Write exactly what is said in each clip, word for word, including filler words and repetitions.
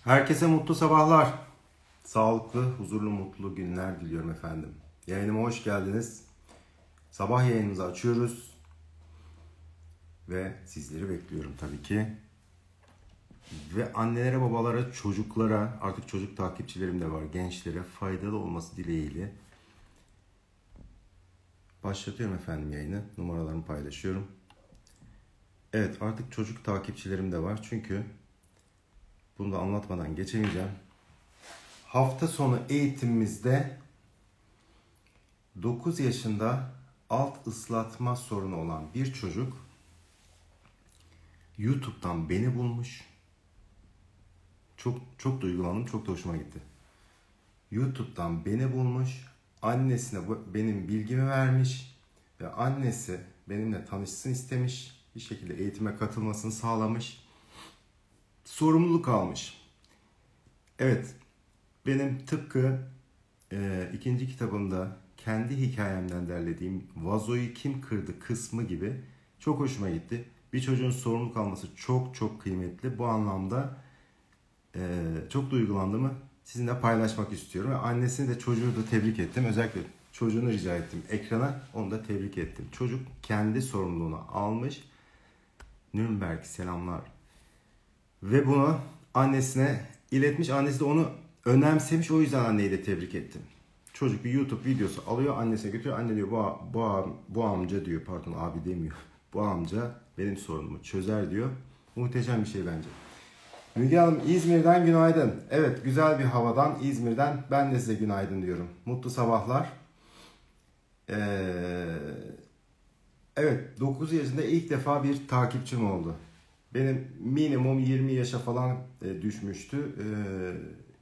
Herkese mutlu sabahlar. Sağlıklı, huzurlu, mutlu günler diliyorum efendim. Yayınıma hoş geldiniz. Sabah yayınımızı açıyoruz. Ve sizleri bekliyorum tabii ki. Ve annelere, babalara, çocuklara, artık çocuk takipçilerim de var, gençlere faydalı olması dileğiyle başlatıyorum efendim yayını. Numaralarımı paylaşıyorum. Evet, artık çocuk takipçilerim de var. Çünkü bunu da anlatmadan geçemeyeceğim. Hafta sonu eğitimimizde dokuz yaşında alt ıslatma sorunu olan bir çocuk YouTube'dan beni bulmuş. Çok çok duygulandım, çok da hoşuma gitti. YouTube'dan beni bulmuş, annesine benim bilgimi vermiş ve annesi benimle tanışsın istemiş. Bir şekilde eğitime katılmasını sağlamış. Sorumluluk almış. Evet, benim tıpkı e, ikinci kitabımda kendi hikayemden derlediğim vazoyu kim kırdı kısmı gibi çok hoşuma gitti. Bir çocuğun sorumluluk alması çok çok kıymetli. Bu anlamda e, çok duygulandığımı sizinle paylaşmak istiyorum. Ve annesini de çocuğu da tebrik ettim. Özellikle çocuğunu rica ettim ekrana. Onu da tebrik ettim. Çocuk kendi sorumluluğunu almış. Nürnberg selamlar. Ve bunu annesine iletmiş. Annesi de onu önemsemiş. O yüzden anneyi de tebrik ettim. Çocuk bir YouTube videosu alıyor, annesine götürüyor. Anne diyor bu, bu, bu amca diyor, pardon abi demiyor. Bu amca benim sorunumu çözer diyor. Muhteşem bir şey bence. Müge Hanım İzmir'den günaydın. Evet, güzel bir havadan İzmir'den ben de size günaydın diyorum. Mutlu sabahlar. Ee, evet, dokuz yaşında ilk defa bir takipçim oldu. Benim minimum yirmi yaşa falan e, düşmüştü. Ee,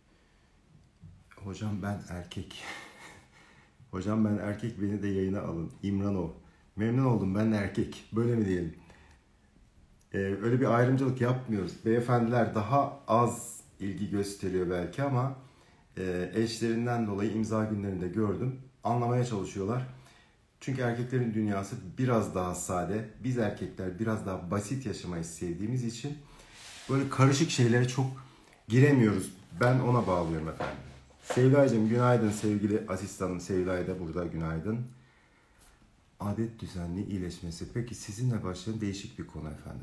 hocam ben erkek. Hocam ben erkek, beni de yayına alın. İmranov. Memnun oldum, ben erkek. Böyle mi diyelim? Ee, öyle bir ayrımcılık yapmıyoruz. Beyefendiler daha az ilgi gösteriyor belki ama e, eşlerinden dolayı imza günlerinde gördüm. Anlamaya çalışıyorlar. Çünkü erkeklerin dünyası biraz daha sade. Biz erkekler biraz daha basit yaşamayı sevdiğimiz için böyle karışık şeylere çok giremiyoruz. Ben ona bağlıyorum efendim. Sevdacığım günaydın, sevgili asistanım Sevda'ya da burada günaydın. Adet düzenli iyileşmesi. Peki sizinle başlayan değişik bir konu efendim.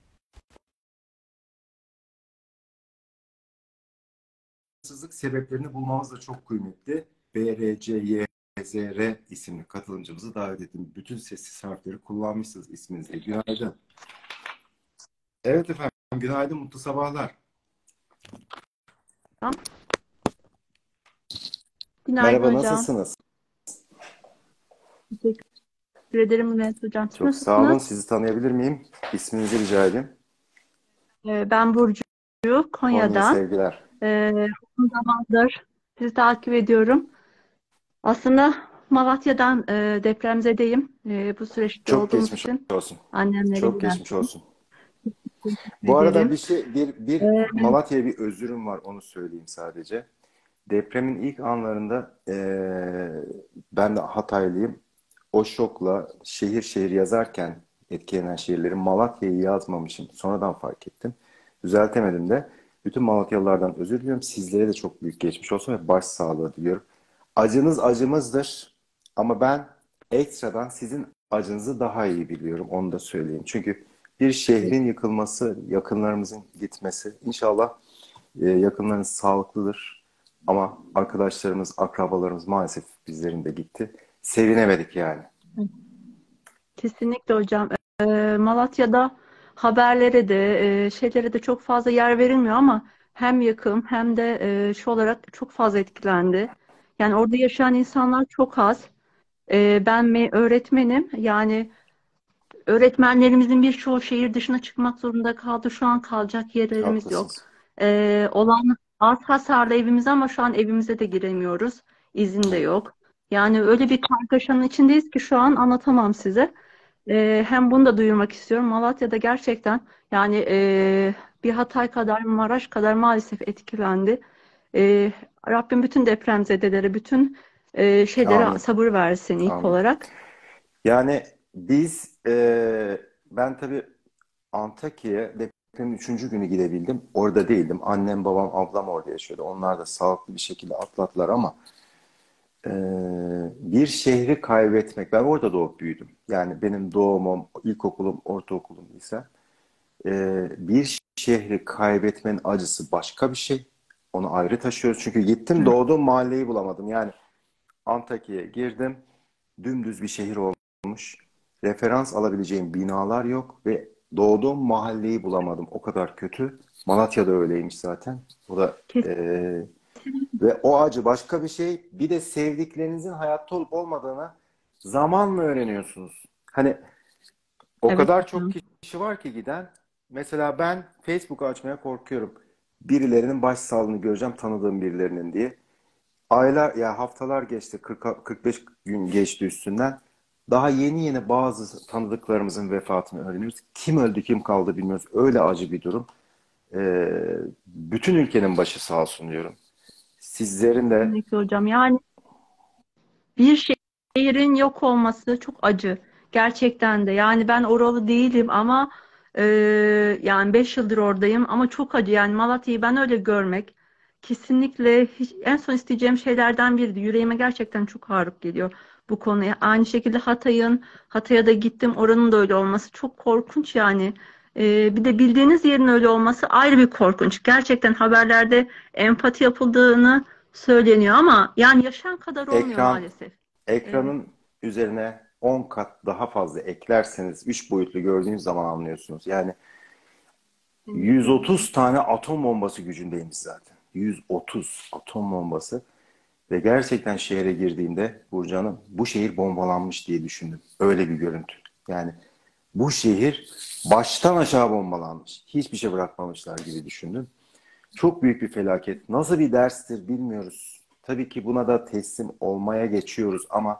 Rahatsızlık sebeplerini bulmamız da çok kıymetli. B R C Y Z R isimli katılımcımızı davet ettim. Bütün sessiz harfleri kullanmışsınız isminizde. Günaydın. Evet efendim, günaydın, mutlu sabahlar. Günaydın Merhaba, hocam. nasılsınız? Teşekkür ederim Mehmet hocam. Siz Çok sağ olun. nasılsınız? Sizi tanıyabilir miyim? İsminizi rica edeyim. Ee, ben Burcu Konya Konya'dan. sevgiler. Ee, Uzun zamandır sizi takip ediyorum. Aslında Malatya'dan e, depremzedeyim. E, bu süreçte Çok olduğumuz geçmiş için olsun. annemlere Çok geçmiş geldim. olsun. Teşekkür Bu arada bir ederim. şey, bir, bir Ee, Malatya'ya bir özürüm var, onu söyleyeyim sadece. Depremin ilk anlarında eee, ben de Hataylıyım. O şokla şehir şehir yazarken etkilenen şehirlerin Malatya'yı yazmamışım. Sonradan fark ettim. Düzeltemedim de. Bütün Malatyalılardan özür diliyorum. Sizlere de çok büyük geçmiş olsun ve başsağlığı diliyorum. Acınız acımızdır. Ama ben ekstradan sizin acınızı daha iyi biliyorum. Onu da söyleyeyim. Çünkü bir şehrin yıkılması, yakınlarımızın gitmesi. İnşallah e, yakınlarınız sağlıklıdır. Ama arkadaşlarımız, akrabalarımız maalesef bizlerin de gitti. Sevinemedik yani. Kesinlikle hocam. Ee, Malatya'da haberlere de e, şeylere de çok fazla yer verilmiyor ama hem yakın hem de e, şu olarak çok fazla etkilendi. Yani orada yaşayan insanlar çok az. Ee, ben me- öğretmenim. Yani öğretmenlerimizin birçoğu şehir dışına çıkmak zorunda kaldı. Şu an kalacak yerlerimiz yok. Haklısınız. Ee, olan az hasarlı evimiz ama şu an evimize de giremiyoruz. İzin de Evet. yok. Yani öyle bir kargaşanın içindeyiz ki şu an anlatamam size. Ee, hem bunu da duyurmak istiyorum. Malatya'da gerçekten yani e, bir Hatay kadar, Maraş kadar maalesef etkilendi. Ee, Rabbim bütün depremzedelere, bütün e, şeylere Amin. sabır versin ilk Amin. olarak. Yani biz, e, ben tabii Antakya'ya depremin üçüncü günü gidebildim. Orada değildim. Annem, babam, ablam orada yaşıyordu. Onlar da sağlıklı bir şekilde atlattılar ama e, bir şehri kaybetmek, ben orada doğup büyüdüm. Yani benim doğumum, ilkokulum, ortaokulum ise e, bir şehri kaybetmenin acısı başka bir şey. Onu ayrı taşıyoruz. Çünkü gittim, Evet. doğduğum mahalleyi bulamadım. Yani Antakya'ya girdim. Dümdüz bir şehir olmuş. Referans alabileceğim binalar yok ve doğduğum mahalleyi bulamadım. O kadar kötü. Malatya'da öyleymiş zaten. O da Kesin. eee, ve o acı başka bir şey. Bir de sevdiklerinizin hayatta olup olmadığını zamanla öğreniyorsunuz. Hani o Evet kadar çok hocam. kişi var ki giden. Mesela ben Facebook açmaya korkuyorum. Birilerinin başsağlığını göreceğim, tanıdığım birilerinin diye. Aylar ya haftalar geçti, kırk kırk beş gün geçti üstünden. Daha yeni yeni bazı tanıdıklarımızın vefatını öğreniyoruz. Kim öldü, kim kaldı bilmiyoruz. Öyle acı bir durum. Ee, bütün ülkenin başı sağ olsun diyorum. Sizlerin de Kesinlikle hocam. Yani bir şehrin yok olması çok acı. Gerçekten de. Yani ben oralı değilim ama e, yani beş yıldır oradayım ama çok acı. Yani Malatya'yı ben öyle görmek kesinlikle hiç, en son isteyeceğim şeylerden biriydi. Yüreğime gerçekten çok ağrıp geliyor bu konuya. Aynı şekilde Hatay'ın, Hatay'a da gittim. Oranın da öyle olması çok korkunç yani. E, bir de bildiğiniz yerin öyle olması ayrı bir korkunç. Gerçekten haberlerde empati yapıldığını söyleniyor ama yani yaşayan kadar olmuyor ekran maalesef. Evet. ekranın üzerine on kat daha fazla eklerseniz üç boyutlu gördüğünüz zaman anlıyorsunuz. Yani Kesinlikle hocam. yüz otuz tane atom bombası gücündeymiş zaten. yüz otuz atom bombası. Ve gerçekten şehre girdiğimde Burcu Hanım, bu şehir bombalanmış diye düşündüm. Öyle bir görüntü. Yani bu şehir baştan aşağı bombalanmış. Hiçbir şey bırakmamışlar gibi düşündüm. Çok büyük bir felaket. Nasıl bir derstir bilmiyoruz. Tabii ki buna da teslim olmaya geçiyoruz ama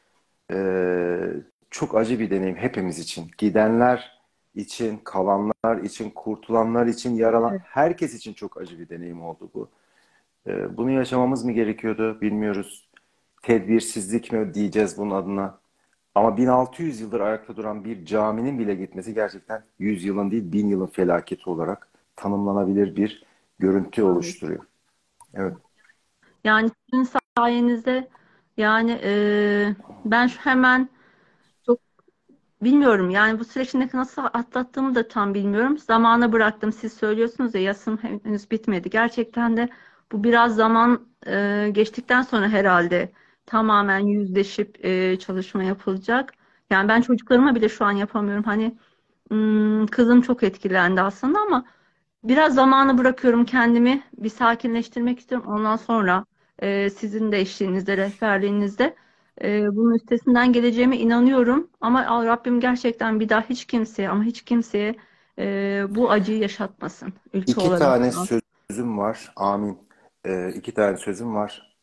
ee, çok acı bir deneyim hepimiz için. Gidenler için, kalanlar için, kurtulanlar için, yaralan Evet. herkes için çok acı bir deneyim oldu bu. Ee, bunu yaşamamız mı gerekiyordu bilmiyoruz. Tedbirsizlik mi diyeceğiz bunun adına. Ama bin altı yüz yıldır ayakta duran bir caminin bile gitmesi gerçekten yüz yılın değil bin yılın felaketi olarak tanımlanabilir bir görüntü Maalesef. oluşturuyor. Evet. Yani sizin sayenizde yani e, ben şu hemen çok bilmiyorum yani bu süreçte nasıl atlattığımı da tam bilmiyorum. Zamana bıraktım. Siz söylüyorsunuz ya yasım henüz bitmedi. Gerçekten de bu biraz zaman e, geçtikten sonra herhalde tamamen yüzleşip e, çalışma yapılacak. Yani ben çocuklarıma bile şu an yapamıyorum. Hani hmm, kızım çok etkilendi aslında ama biraz zamanı bırakıyorum kendimi bir sakinleştirmek istiyorum. Ondan sonra e, sizin de eşliğinizde, rehberliğinizde e, bunun üstesinden geleceğime inanıyorum. Ama Al- Rabbim gerçekten bir daha hiç kimseye ama hiç kimseye e, bu acıyı yaşatmasın ülke İki olarak. tane sözüm var. Amin. Ee, iki tane sözüm var.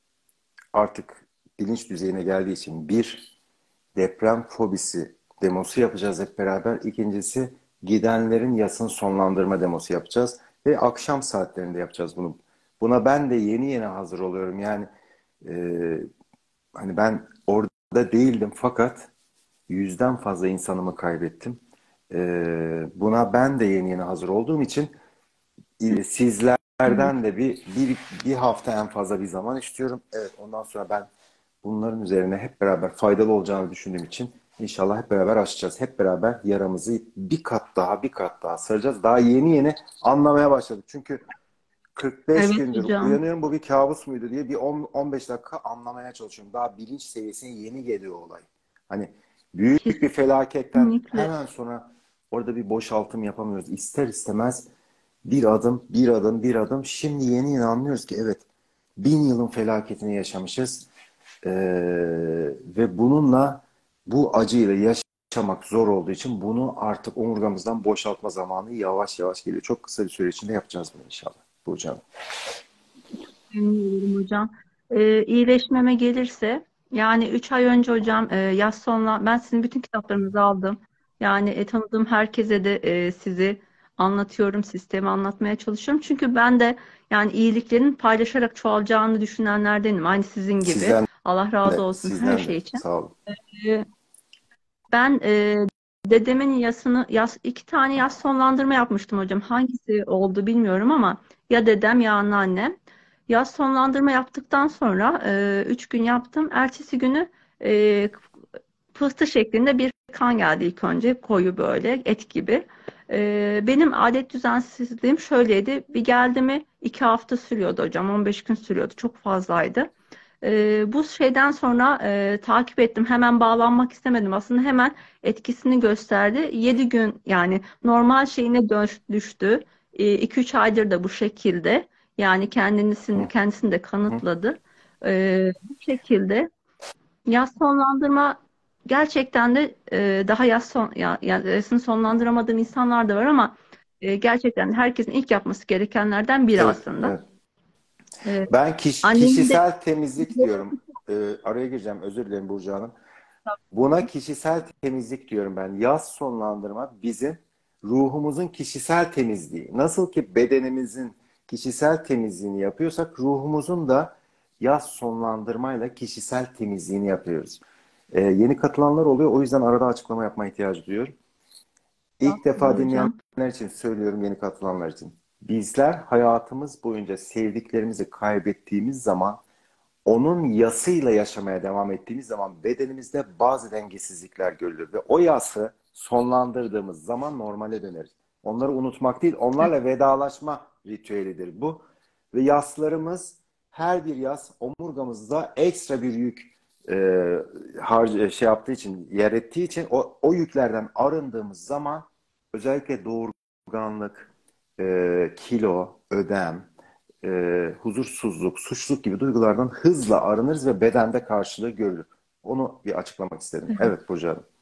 Artık bilinç düzeyine geldiği için bir deprem fobisi demosu yapacağız hep beraber. İkincisi gidenlerin yasını sonlandırma demosu yapacağız ve akşam saatlerinde yapacağız bunu. Buna ben de yeni yeni hazır oluyorum. Yani e, hani ben orada değildim fakat yüzden fazla insanımı kaybettim. E, buna ben de yeni yeni hazır olduğum için e, Evet. sizlerden de bir, bir, bir hafta en fazla bir zaman istiyorum. Evet, ondan sonra ben bunların üzerine hep beraber faydalı olacağını düşündüğüm için inşallah hep beraber aşacağız. Hep beraber yaramızı bir kat daha bir kat daha saracağız. Daha yeni yeni anlamaya başladık. Çünkü kırk beş Evet gündür hocam. uyanıyorum, bu bir kabus muydu diye bir on on beş dakika anlamaya çalışıyorum. Daha bilinç seviyesine yeni geliyor olay. Hani büyük bir felaketten Kesinlikle. hemen sonra orada bir boşaltım yapamıyoruz. İster istemez bir adım, bir adım, bir adım. Şimdi yeni yeni anlıyoruz ki evet, bin yılın felaketini yaşamışız. Ee, ve bununla bu acıyla yaşamak zor olduğu için bunu artık omurgamızdan boşaltma zamanı yavaş yavaş geliyor. Çok kısa bir süre içinde yapacağız bunu inşallah Burcu Hanım. Emin olurum hocam. Ee, iyileşmeme gelirse yani üç ay önce hocam e, yaz sonuna ben sizin bütün kitaplarınızı aldım. Yani e, tanıdığım herkese de e, sizi anlatıyorum, sistemi anlatmaya çalışıyorum. Çünkü ben de yani iyiliklerin paylaşarak çoğalacağını düşünenlerdenim. Aynı sizin gibi. Sizden Allah razı de, olsun her sizden de şey için. sağ olun. Ee, ben e, dedemin yasını, yas, iki tane yas sonlandırma yapmıştım hocam. Hangisi oldu bilmiyorum ama ya dedem ya anneannem. Yas sonlandırma yaptıktan sonra e, üç gün yaptım. Ertesi günü e, pıhtı şeklinde bir kan geldi ilk önce. Koyu böyle et gibi. E, benim adet düzensizliğim şöyleydi. Bir geldi mi iki hafta sürüyordu hocam. on beş gün sürüyordu. Çok fazlaydı. E, bu şeyden sonra e, takip ettim. Hemen bağlanmak istemedim. Aslında hemen etkisini gösterdi. yedi gün yani normal şeyine dönüş, düştü. iki üç aydır da bu şekilde. Yani kendisini, Hı kendisini de hı. kanıtladı. E, bu şekilde yaz sonlandırma gerçekten de e, daha yaz son, ya, yazını sonlandıramadığım insanlar da var ama e, gerçekten herkesin ilk yapması gerekenlerden biri Evet, aslında. evet. E, Ben kiş- annemin de kişisel temizlik diyorum. Ee, araya gireceğim, özür dilerim Burcu Hanım. Buna kişisel temizlik diyorum ben. Yaz sonlandırma bizim ruhumuzun kişisel temizliği. Nasıl ki bedenimizin kişisel temizliğini yapıyorsak ruhumuzun da yaz sonlandırmayla kişisel temizliğini yapıyoruz. Ee, yeni katılanlar oluyor. O yüzden arada açıklama yapma ihtiyacı duyuyorum. İlk defa Estağfurullah hocam. dinleyenler için söylüyorum, yeni katılanlar için. Bizler hayatımız boyunca sevdiklerimizi kaybettiğimiz zaman, onun yasıyla yaşamaya devam ettiğimiz zaman bedenimizde bazı dengesizlikler görülür ve o yası sonlandırdığımız zaman normale döneriz. Onları unutmak değil, Evet. onlarla vedalaşma ritüelidir bu. Ve yaslarımız, her bir yas omurgamızda ekstra bir yük e, harc şey yaptığı için, yer ettiği için o, o yüklerden arındığımız zaman özellikle doğurganlık, e, kilo, ödem, e, huzursuzluk, suçluluk gibi duygulardan hızla arınırız ve bedende karşılığı görülür. Onu bir açıklamak istedim. Evet. Evet Burcu Hanım.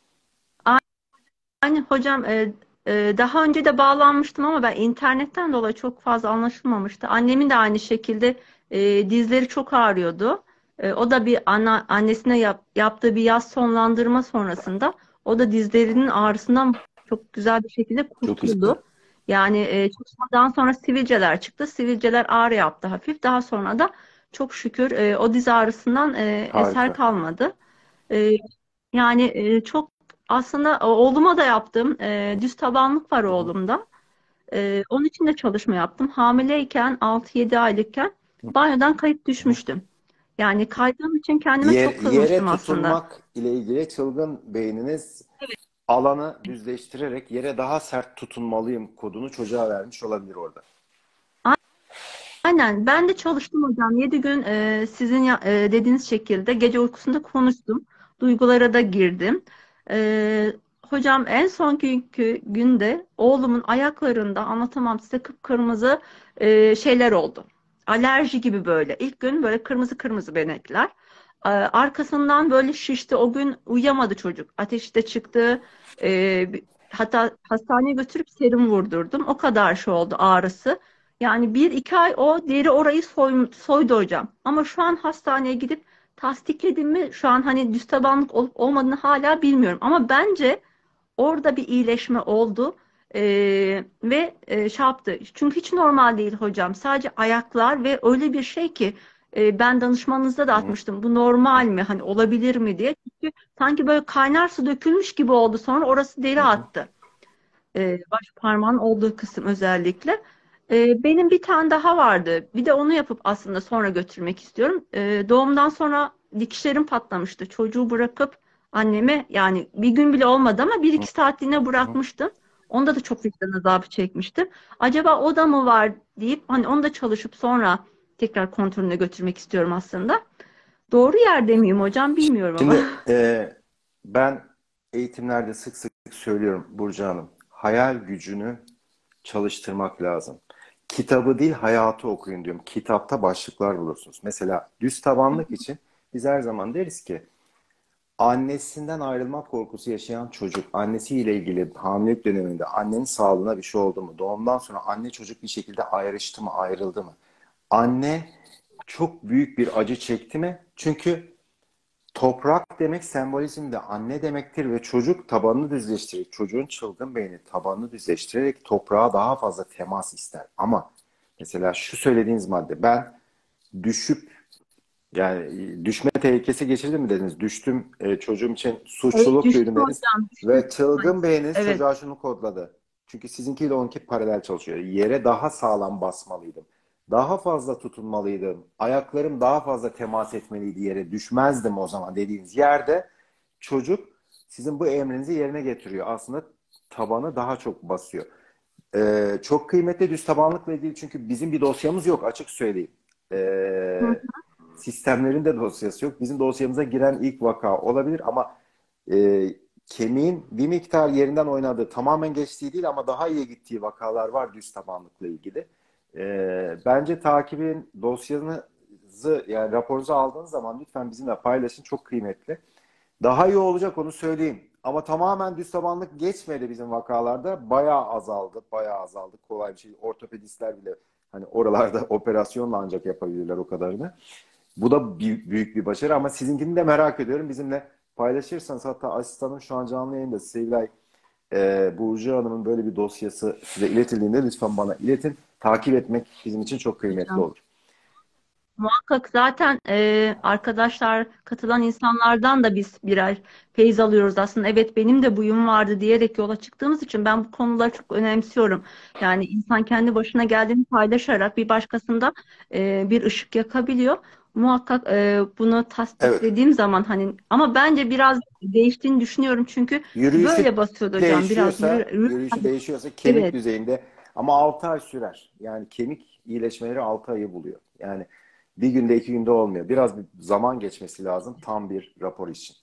Yani hocam e, e, daha önce de bağlanmıştım ama ben internetten dolayı çok fazla anlaşılmamıştı. Annemin de aynı şekilde e, dizleri çok ağrıyordu. E, o da bir ana, annesine yap- yaptığı bir yaz sonlandırma sonrasında o da dizlerinin ağrısından çok güzel bir şekilde Çok güzel. kurtuldu. Yani e, çalışmadan sonra sivilceler çıktı. Sivilceler ağrı yaptı hafif. Daha sonra da çok şükür e, o diz ağrısından e, eser Harika. kalmadı. E, Yani e, çok aslında e, oğluma da yaptım. E, düz tabanlık var Hı hı. oğlumda. E, onun için de çalışma yaptım. Hamileyken altı yedi aylıkken Hı banyodan kayıp hı. düşmüştüm. Yani kaydığım için kendime Yer, çok yere kızmıştım aslında. tutunmak ile ilgili çılgın beyniniz alanı düzleştirerek yere daha sert tutunmalıyım kodunu çocuğa vermiş olabilir orada. Aynen. Ben de çalıştım hocam. Yedi gün e, sizin ya- e, dediğiniz şekilde gece uykusunda konuştum. Duygulara da girdim. E, hocam en son günkü günde oğlumun ayaklarında anlatamam size kıpkırmızı e, şeyler oldu. Alerji gibi böyle. İlk gün böyle kırmızı kırmızı benekler. E, arkasından böyle şişti. O gün uyuyamadı çocuk. Ateşi de çıktı. E, bir- hatta hastaneye götürüp serum vurdurdum. O kadar şey oldu ağrısı. Yani bir iki ay o deri orayı soy, soydu hocam. Ama şu an hastaneye gidip tasdikledim mi şu an hani düz tabanlık olup olmadığını hala bilmiyorum. Ama bence orada bir iyileşme oldu. Ee, ve e, şey yaptı. Çünkü hiç normal değil hocam. Sadece ayaklar ve öyle bir şey ki e, ben danışmanınızda da Hı hı. atmıştım. Bu normal mi? Hani olabilir mi diye. Çünkü sanki böyle kaynar su dökülmüş gibi oldu. Sonra orası Hı deri hı. attı, e, baş parmağın olduğu kısım özellikle. E, benim bir tane daha vardı. Bir de onu yapıp aslında sonra götürmek istiyorum. E, doğumdan sonra dikişlerim patlamıştı. Çocuğu bırakıp anneme yani bir gün bile olmadı ama bir Hı iki saatliğine hı. bırakmıştım. Onda da çok vicdan azabı çekmiştim. Acaba o da mı var deyip hani onu da çalışıp sonra tekrar kontrolüne götürmek istiyorum aslında. Doğru yerde miyim hocam bilmiyorum ama. Şimdi e, ben eğitimlerde sık sık söylüyorum Burcu Hanım. Hayal gücünü çalıştırmak lazım. Kitabı değil hayatı okuyun diyorum. Kitapta başlıklar bulursunuz. Mesela düz tabanlık için biz her zaman deriz ki annesinden ayrılma korkusu yaşayan çocuk, annesiyle ilgili hamilelik döneminde annenin sağlığına bir şey oldu mu? Doğumdan sonra anne çocuk bir şekilde ayrıştı mı, ayrıldı mı? Anne çok büyük bir acı çekti mi? Çünkü toprak demek sembolizmde anne demektir ve çocuk tabanını düzleştirerek, çocuğun çılgın beyni tabanını düzleştirerek toprağa daha fazla temas ister. Ama mesela şu söylediğiniz madde, ben düşüp Yani e, düşme tehlikesi geçirdi mi dediniz? Düştüm, e, çocuğum için Evet, suçluluk düştüm duydum dediniz. hocam, düştüm. Ve çılgın beyniniz Evet. çocuğa şunu kodladı. Çünkü sizinkiyle onunki paralel çalışıyor. Yere daha sağlam basmalıydım. Daha fazla tutunmalıydım. Ayaklarım daha fazla temas etmeliydi yere. Düşmezdim o zaman dediğiniz yerde çocuk sizin bu emrinizi yerine getiriyor. Aslında tabanı daha çok basıyor. Ee, çok kıymetli düz tabanlıkla ilgili çünkü bizim bir dosyamız yok açık söyleyeyim. Hı Ee, hı. sistemlerin de dosyası yok. Bizim dosyamıza giren ilk vaka olabilir ama e, kemiğin bir miktar yerinden oynadığı tamamen geçtiği değil ama daha iyi gittiği vakalar var düz tabanlıkla ilgili. Ee, bence takibin dosyanızı yani raporunuzu aldığınız zaman lütfen bizimle paylaşın çok kıymetli. Daha iyi olacak onu söyleyeyim. Ama tamamen düz tabanlık geçmedi bizim vakalarda. Bayağı azaldı. Bayağı azaldı. Kolay bir şey. Ortopedistler bile hani oralarda operasyonla ancak yapabilirler o kadarını. Bu da büyük, büyük bir başarı ama sizinkini de merak ediyorum. Bizimle paylaşırsanız hatta asistanım şu an canlı yayında Sevilay e, Burcu Hanım'ın böyle bir dosyası size iletildiğinde lütfen bana iletin. Takip etmek bizim için çok kıymetli Hocam. olur. Muhakkak zaten e, arkadaşlar, katılan insanlardan da biz birer feyz alıyoruz aslında. Evet, benim de buyum vardı diyerek yola çıktığımız için ben bu konuları çok önemsiyorum. Yani insan kendi başına geldiğini paylaşarak bir başkasında e, bir ışık yakabiliyor. Muhakkak e, bunu Evet. tasdiklediğim zaman hani, ama bence biraz değiştiğini düşünüyorum çünkü Yürüyüşü böyle basıyordu hocam, biraz değişiyorsa, yürü, yürü. yürüyüşü değişiyorsa kemik Evet. düzeyinde ama altı ay sürer. Yani kemik iyileşmeleri altı ayı buluyor. Yani bir günde iki günde olmuyor. Biraz bir zaman geçmesi lazım tam bir rapor için.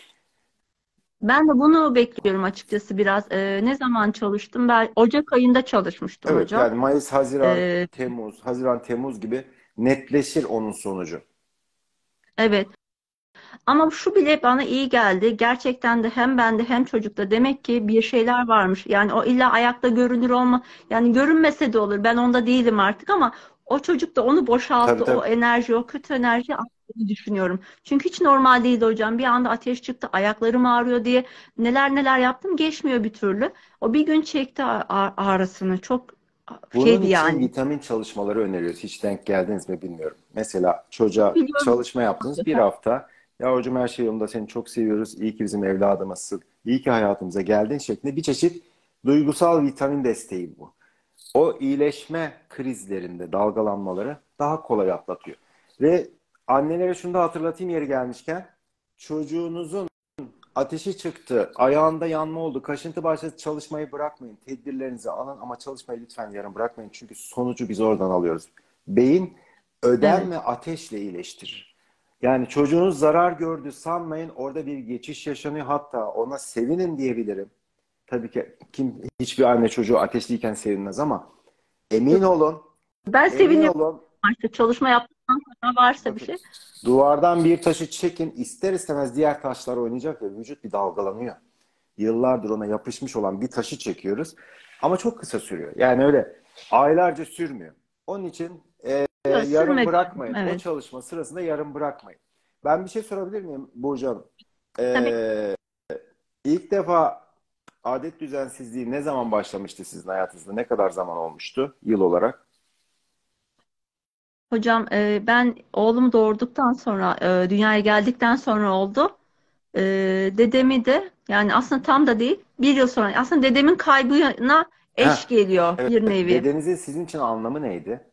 Ben de bunu bekliyorum açıkçası biraz. Ee, ne zaman çalıştım? Ben Ocak ayında çalışmıştım Evet hocam. yani Mayıs, Haziran, Ee, Temmuz, Haziran, Temmuz gibi netleşir onun sonucu. evet. Ama şu bile bana iyi geldi. Gerçekten de hem bende hem çocukta demek ki bir şeyler varmış. Yani o illa ayakta görünür olma. Yani görünmese de olur. Ben onda değilim artık ama o çocuk da onu Tabii boşalttı. O tabii. enerji, o kötü enerji attığını düşünüyorum. Çünkü hiç normal değildi hocam. Bir anda ateş çıktı, ayaklarım ağrıyor diye neler neler yaptım. Geçmiyor bir türlü. O bir gün çekti a- a- ağrısını. Çok Bunun şeydi için yani. vitamin çalışmaları öneriyoruz. Hiç denk geldiniz mi bilmiyorum. Mesela çocuğa Biliyorum. çalışma yaptınız bir hafta. Yavrucuğum her şey yolunda seni çok seviyoruz. İyi ki bizim evladımızsın. İyi ki hayatımıza geldin şeklinde bir çeşit duygusal vitamin desteği bu. O iyileşme krizlerinde dalgalanmaları daha kolay atlatıyor. Ve annelere şunu da hatırlatayım yeri gelmişken çocuğunuzun ateşi çıktı, ayağında yanma oldu, kaşıntı başladı çalışmayı bırakmayın. Tedbirlerinizi alın ama çalışmayı lütfen yarım bırakmayın. Çünkü sonucu biz oradan alıyoruz. Beyin ödem Evet. ve ateşle iyileştirir. Yani çocuğunuz zarar gördü sanmayın orada bir geçiş yaşanıyor. Hatta ona sevinin diyebilirim. Tabii ki kim hiçbir anne çocuğu ateşliyken sevinmez ama emin olun, Ben emin seviniyorum olun işte çalışma yaptıktan sonra varsa bir bakın şey. duvardan bir taşı çekin ister istemez diğer taşlar oynayacak ve vücut bir dalgalanıyor. Yıllardır ona yapışmış olan bir taşı çekiyoruz. Ama çok kısa sürüyor. Yani öyle aylarca sürmüyor. Onun için e, e, Yok, yarım sürmek. bırakmayın. O Evet. çalışma sırasında yarım bırakmayın. Ben bir şey sorabilir miyim Burcu Hanım? Tabii E, ilk defa adet düzensizliği ne zaman başlamıştı sizin hayatınızda? Ne kadar zaman olmuştu yıl olarak? hocam, e, ben oğlumu doğurduktan sonra e, dünyaya geldikten sonra oldu. E, dedemi de yani aslında tam da değil, bir yıl sonra aslında dedemin kaybına eş Heh, geliyor evet. bir nevi. Dedenizin sizin için anlamı neydi?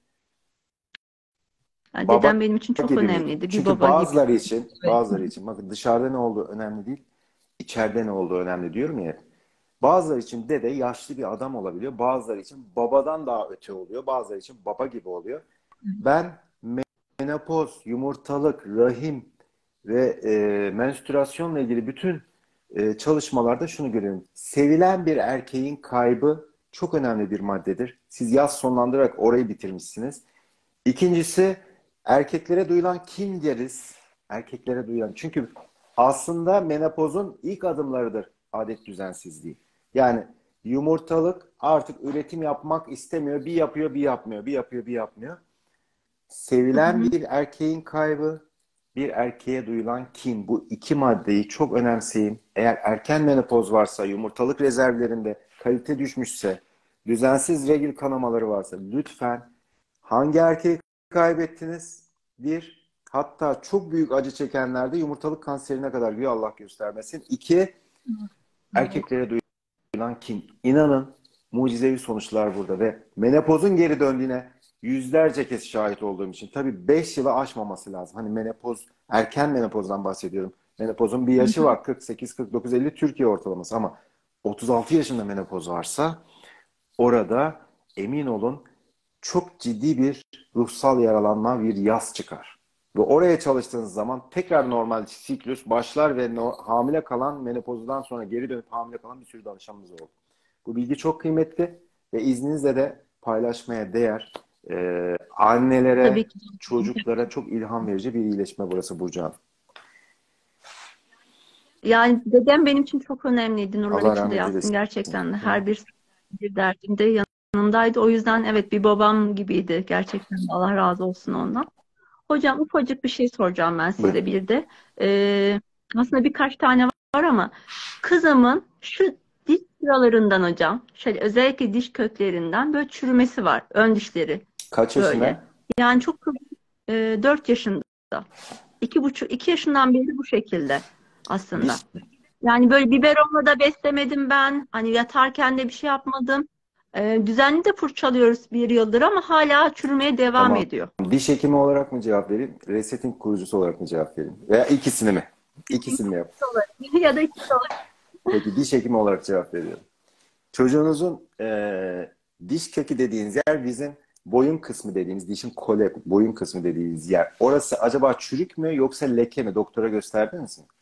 Yani Baba dedem benim için çok gibi miydi? önemliydi. Bir Çünkü baba gibi. bazıları için, Evet. bazıları için bakın dışarıda ne olduğu önemli değil, içeride ne olduğu önemli diyorum ya. Bazıları için dede yaşlı bir adam olabiliyor. Bazıları için babadan daha öte oluyor. Bazıları için baba gibi oluyor. Ben menopoz, yumurtalık, rahim ve e, menstrüasyonla ilgili bütün e, çalışmalarda şunu görüyorum. Sevilen bir erkeğin kaybı çok önemli bir maddedir. Siz yaz sonlandırarak orayı bitirmişsiniz. İkincisi erkeklere duyulan kin deriz. Erkeklere duyulan. Çünkü aslında menopozun ilk adımlarıdır adet düzensizliği. Yani yumurtalık artık üretim yapmak istemiyor. Bir yapıyor, bir yapmıyor. Bir yapıyor, bir yapmıyor. Hı Sevilen hı. bir erkeğin kaybı, bir erkeğe duyulan kin. Bu iki maddeyi çok önemseyin. Eğer erken menopoz varsa, yumurtalık rezervlerinde kalite düşmüşse, düzensiz regl kanamaları varsa lütfen hangi erkeği kaybettiniz? Bir. Hatta çok büyük acı çekenlerde yumurtalık kanserine kadar gidiyor, Allah göstermesin. İki, Evet. erkeklere duyulan kin. İnanın mucizevi sonuçlar burada ve menopozun geri döndüğüne yüzlerce kez şahit olduğum için. Tabii beş yılı aşmaması lazım. Hani menopoz, erken menopozdan bahsediyorum. Menopozun bir Hı yaşı hı. var, kırk sekiz kırk dokuz elli Türkiye ortalaması, ama otuz altı yaşında menopoz varsa orada emin olun çok ciddi bir ruhsal yaralanma, bir yas çıkar. Ve oraya çalıştığınız zaman tekrar normal siklus başlar ve no, hamile kalan, menopozdan sonra geri dönüp hamile kalan bir sürü danışanımız oldu. Bu bilgi çok kıymetli ve izninizle de paylaşmaya değer. Ee, Tabii annelere, ki. çocuklara çok ilham verici bir iyileşme burası Burcu Hanım. Yani dedem benim için çok önemliydi. Nurlar Allah içinde rahmet yatsın eylesin. gerçekten de. Hı. Her bir bir derdimde yanımdaydı. O yüzden evet bir babam gibiydi. Gerçekten de Allah razı olsun ondan. Hocam ufacık bir şey soracağım ben Buyurun. size bir de. Ee, aslında birkaç tane var ama kızımın şu diş sıralarından hocam, şöyle özellikle diş köklerinden böyle çürümesi var. Ön dişleri Kaç böyle. yaşında? Yani çok e, dört yaşında. İki buçuk, iki yaşından beri bu şekilde aslında. Diş, Yani böyle biberonla da beslemedim ben. Hani yatarken de bir şey yapmadım. Ee, düzenli de fırçalıyoruz bir yıldır ama hala çürümeye devam tamam. ediyor. Diş hekimi olarak mı cevap vereyim? Reset'in kurucusu olarak mı cevap vereyim? Veya ikisini mi? İkisini mi yap? Ya da ikisi olur. Peki diş hekimi olarak cevap veriyorum. Çocuğunuzun eee, diş kökü dediğiniz yer bizim boyun kısmı dediğimiz, dişin kole, boyun kısmı dediğimiz yer. Orası acaba çürük mü yoksa leke mi? Doktora gösterdiniz mi?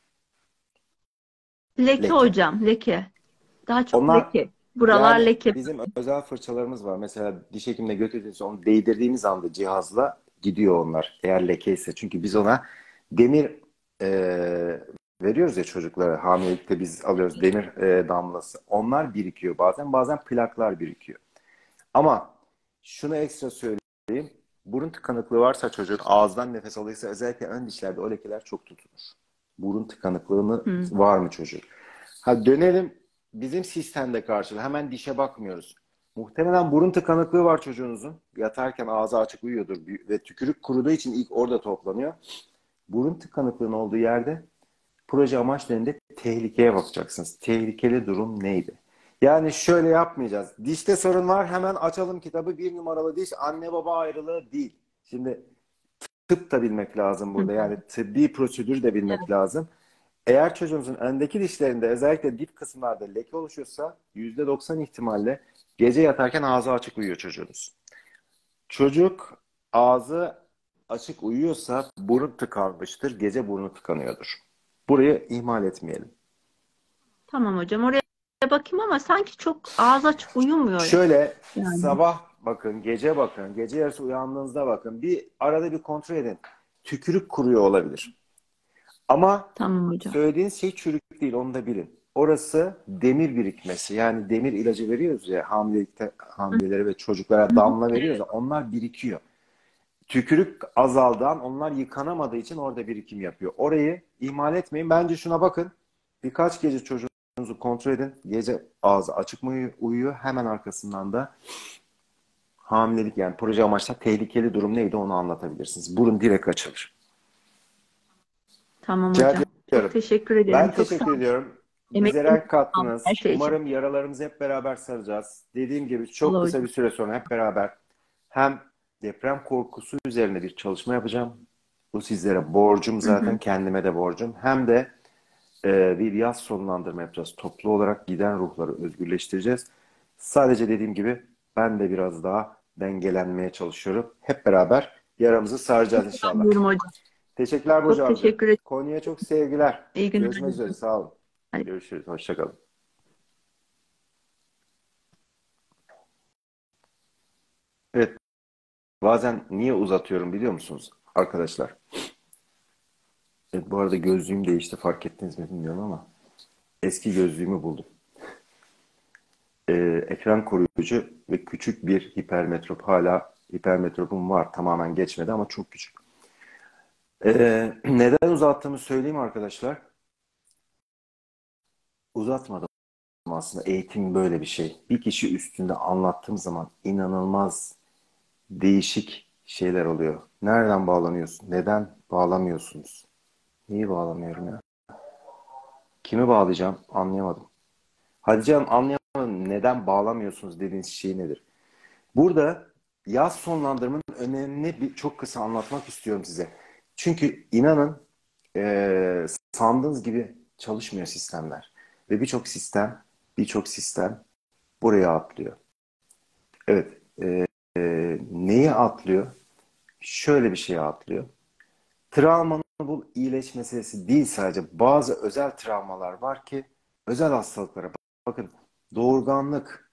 Leke Leke. hocam, leke. Daha çok Onlar, leke. Buralar yani leke. bizim özel fırçalarımız var. Mesela diş hekimine götürdüğünüzde onu değdirdiğimiz anda cihazla gidiyor onlar. Eğer leke ise. Çünkü biz ona demir eee, veriyoruz ya çocuklara. Hamilelikte biz alıyoruz demir eee, damlası. Onlar birikiyor bazen. Bazen plaklar birikiyor. Ama şunu ekstra söyleyeyim. Burun tıkanıklığı varsa çocuğun, ağızdan nefes alıyorsa özellikle ön dişlerde o lekeler çok tutulur. Burun tıkanıklığı mı Hmm. var mı çocuğun? Ha, dönelim bizim sistemde karşılığı. Hemen dişe bakmıyoruz. Muhtemelen burun tıkanıklığı var çocuğunuzun. Yatarken ağzı açık uyuyordur ve tükürük kuruduğu için ilk orada toplanıyor. Burun tıkanıklığının olduğu yerde proje amaçlarında tehlikeye bakacaksınız. Tehlikeli durum neydi? Yani şöyle yapmayacağız. Dişte sorun var, hemen açalım kitabı, bir numaralı diş anne baba ayrılığı değil. Şimdi tıp da bilmek lazım Hı burada. hı. Yani tıbbi prosedür de bilmek Evet. lazım. Eğer çocuğunuzun öndeki dişlerinde özellikle dip kısımlarda leke oluşuyorsa yüzde doksan ihtimalle gece yatarken ağzı açık uyuyor çocuğunuz. Çocuk ağzı açık uyuyorsa burun tıkanmıştır. Gece burnu tıkanıyordur. Burayı ihmal etmeyelim. Tamam hocam. Oraya bakayım ama sanki çok ağız açık uyumuyor Şöyle yani. sabah bakın, gece bakın, gece yarısı uyandığınızda bakın. Bir arada bir kontrol edin. Tükürük kuruyor olabilir. Ama Tamam hocam. söylediğiniz şey çürük değil, onu da bilin. Orası demir birikmesi. Yani demir ilacı veriyoruz ya hamilelikte, hamilelere ve çocuklara Hı hı. damla veriyoruz ya, onlar birikiyor. Tükürük azaldan, onlar yıkanamadığı için orada birikim yapıyor. Orayı ihmal etmeyin. Bence şuna bakın. Birkaç gece çocuğunuzu kontrol edin. Gece ağzı açık mı uyuyor? Hemen arkasından da hamilelik, yani proje amaçlı tehlikeli durum neydi onu anlatabilirsiniz. Burun direkt açılır. Tamam Rica hocam. Çok ediyorum. teşekkür ederim. Ben Çok sağ teşekkür olun. ediyorum. Bize Emeklerinize renk sağlık her kattınız. şey için. Umarım yaralarımızı hep beraber saracağız. Dediğim gibi çok Allah kısa hocam. bir süre sonra hep beraber hem deprem korkusu üzerine bir çalışma yapacağım. Bu sizlere borcum, Hı hı. zaten kendime de borcum. Hem de e, bir yaz sonlandırma yapacağız. Toplu olarak giden ruhları özgürleştireceğiz. Sadece dediğim gibi ben de biraz daha dengelenmeye çalışıyorum. Hep beraber yaramızı saracağız inşallah. Anlıyorum hocam. Teşekkürler Burcu Çok Avcı. teşekkür ederim. Konya'ya çok sevgiler. İyi Görüşmek günler. üzere. Sağ olun. Hadi. Görüşürüz. Hoşça kalın. Evet, bazen niye uzatıyorum biliyor musunuz arkadaşlar? Evet, bu arada gözlüğüm değişti, fark ettiniz mi bilmiyorum ama eski gözlüğümü buldum. Ee, ekran koruyucu ve küçük bir hipermetrop, hala hipermetropum var, tamamen geçmedi ama çok küçük. Ee, neden uzattığımı söyleyeyim arkadaşlar. Uzatmadım aslında, eğitim böyle bir şey. Bir kişi üstünde anlattığım zaman inanılmaz değişik şeyler oluyor. Nereden bağlanıyorsun? Neden Bağlamıyorsunuz. Neyi bağlamıyorum ya? Kimi bağlayacağım? Anlayamadım. Hatice Hanım, anlayamadım. Neden bağlamıyorsunuz dediğiniz şey nedir? Burada yaz sonlandırmanın önemini bir, çok kısa anlatmak istiyorum size. Çünkü inanın e, sandığınız gibi çalışmıyor sistemler. Ve birçok sistem, birçok sistem buraya atlıyor. Evet, e, e, neyi atlıyor? Şöyle bir şeye atlıyor. Travmanın bu iyileşme meselesi değil sadece. Bazı özel travmalar var ki özel hastalıklara. Bakın, doğurganlık,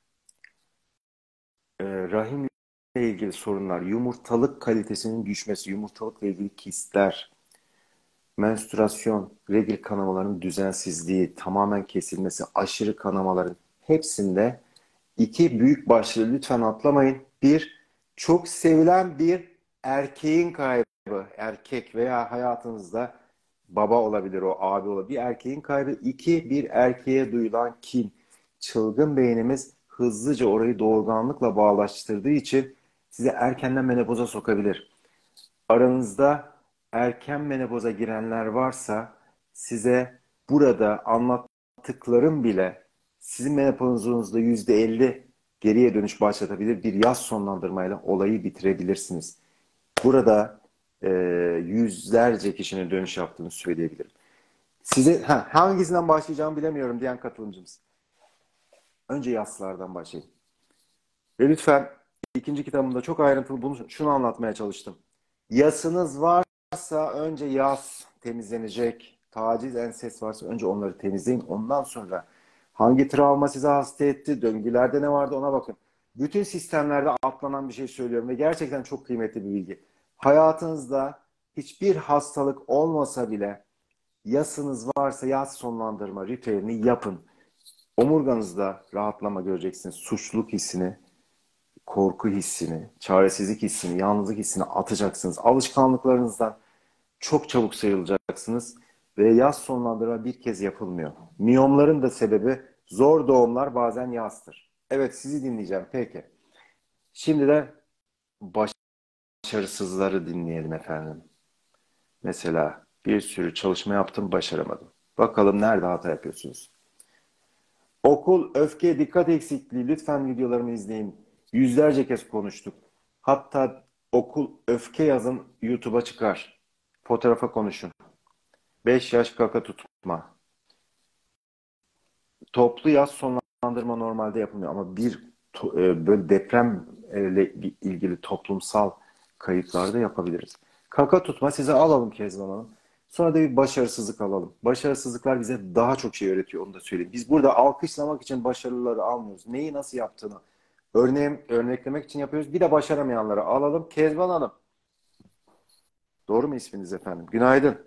e, rahimle ilgili sorunlar, yumurtalık kalitesinin düşmesi, yumurtalıkla ilgili kistler, menstrüasyon, regl kanamaların düzensizliği, tamamen kesilmesi, aşırı kanamaların hepsinde iki büyük başlığı lütfen atlamayın. Bir, çok sevilen bir erkeğin kaybı, erkek veya hayatınızda baba olabilir, o abi olabilir, bir erkeğin kaybı. İki, bir erkeğe duyulan kin. Çılgın beynimiz hızlıca orayı doğurganlıkla bağlaştırdığı için size erkenden menopoza sokabilir. Aranızda erken menopoza girenler varsa size burada anlattıklarım bile sizin menopozunuzda yüzde elli geriye dönüş başlatabilir. Bir yaz sonlandırmayla olayı bitirebilirsiniz. Burada e, yüzlerce kişinin dönüş yaptığını söyleyebilirim. Size ha, hangisinden başlayacağımı bilemiyorum diyen katılımcımız. Önce yaslardan başlayın. Ve lütfen ikinci kitabımda çok ayrıntılı bunu, şunu anlatmaya çalıştım. Yasınız varsa önce yas temizlenecek. Taciz, ensest varsa önce onları temizleyin. Ondan sonra hangi travma size hasta etti, döngülerde ne vardı ona bakın. Bütün sistemlerde atlanan bir şey söylüyorum ve gerçekten çok kıymetli bir bilgi. Hayatınızda hiçbir hastalık olmasa bile yasınız varsa yas sonlandırma ritüelini yapın. Omurganızda rahatlama göreceksiniz. Suçluluk hissini, korku hissini, çaresizlik hissini, yalnızlık hissini atacaksınız. Alışkanlıklarınızdan çok çabuk sıyrılacaksınız ve yaz sonlandırma bir kez yapılmıyor. Miyomların da sebebi zor doğumlar bazen yazdır. Evet, sizi dinleyeceğim. Peki. Şimdi de başarısızları dinleyelim efendim. Mesela bir sürü çalışma yaptım, başaramadım. Bakalım nerede hata yapıyorsunuz? Okul, öfke, dikkat eksikliği. Lütfen videolarımı izleyin. Yüzlerce kez konuştuk. Hatta okul, öfke yazın, YouTube'a çıkar. Fotoğrafa konuşun. beş yaş kaka tutma. Toplu yaz sonlandırma normalde yapılmıyor ama bir e, böyle depremle ilgili toplumsal kayıtlarda yapabiliriz. Kaka tutma size alalım Kezban Hanım. Sonra da bir başarısızlık alalım. Başarısızlıklar bize daha çok şey öğretiyor, onu da söyleyeyim. Biz burada alkışlamak için başarılıları almıyoruz. Neyi nasıl yaptığını örneğin, örneklemek için yapıyoruz. Bir de başaramayanları alalım. Kezban Hanım. Doğru mu isminiz efendim? Günaydın.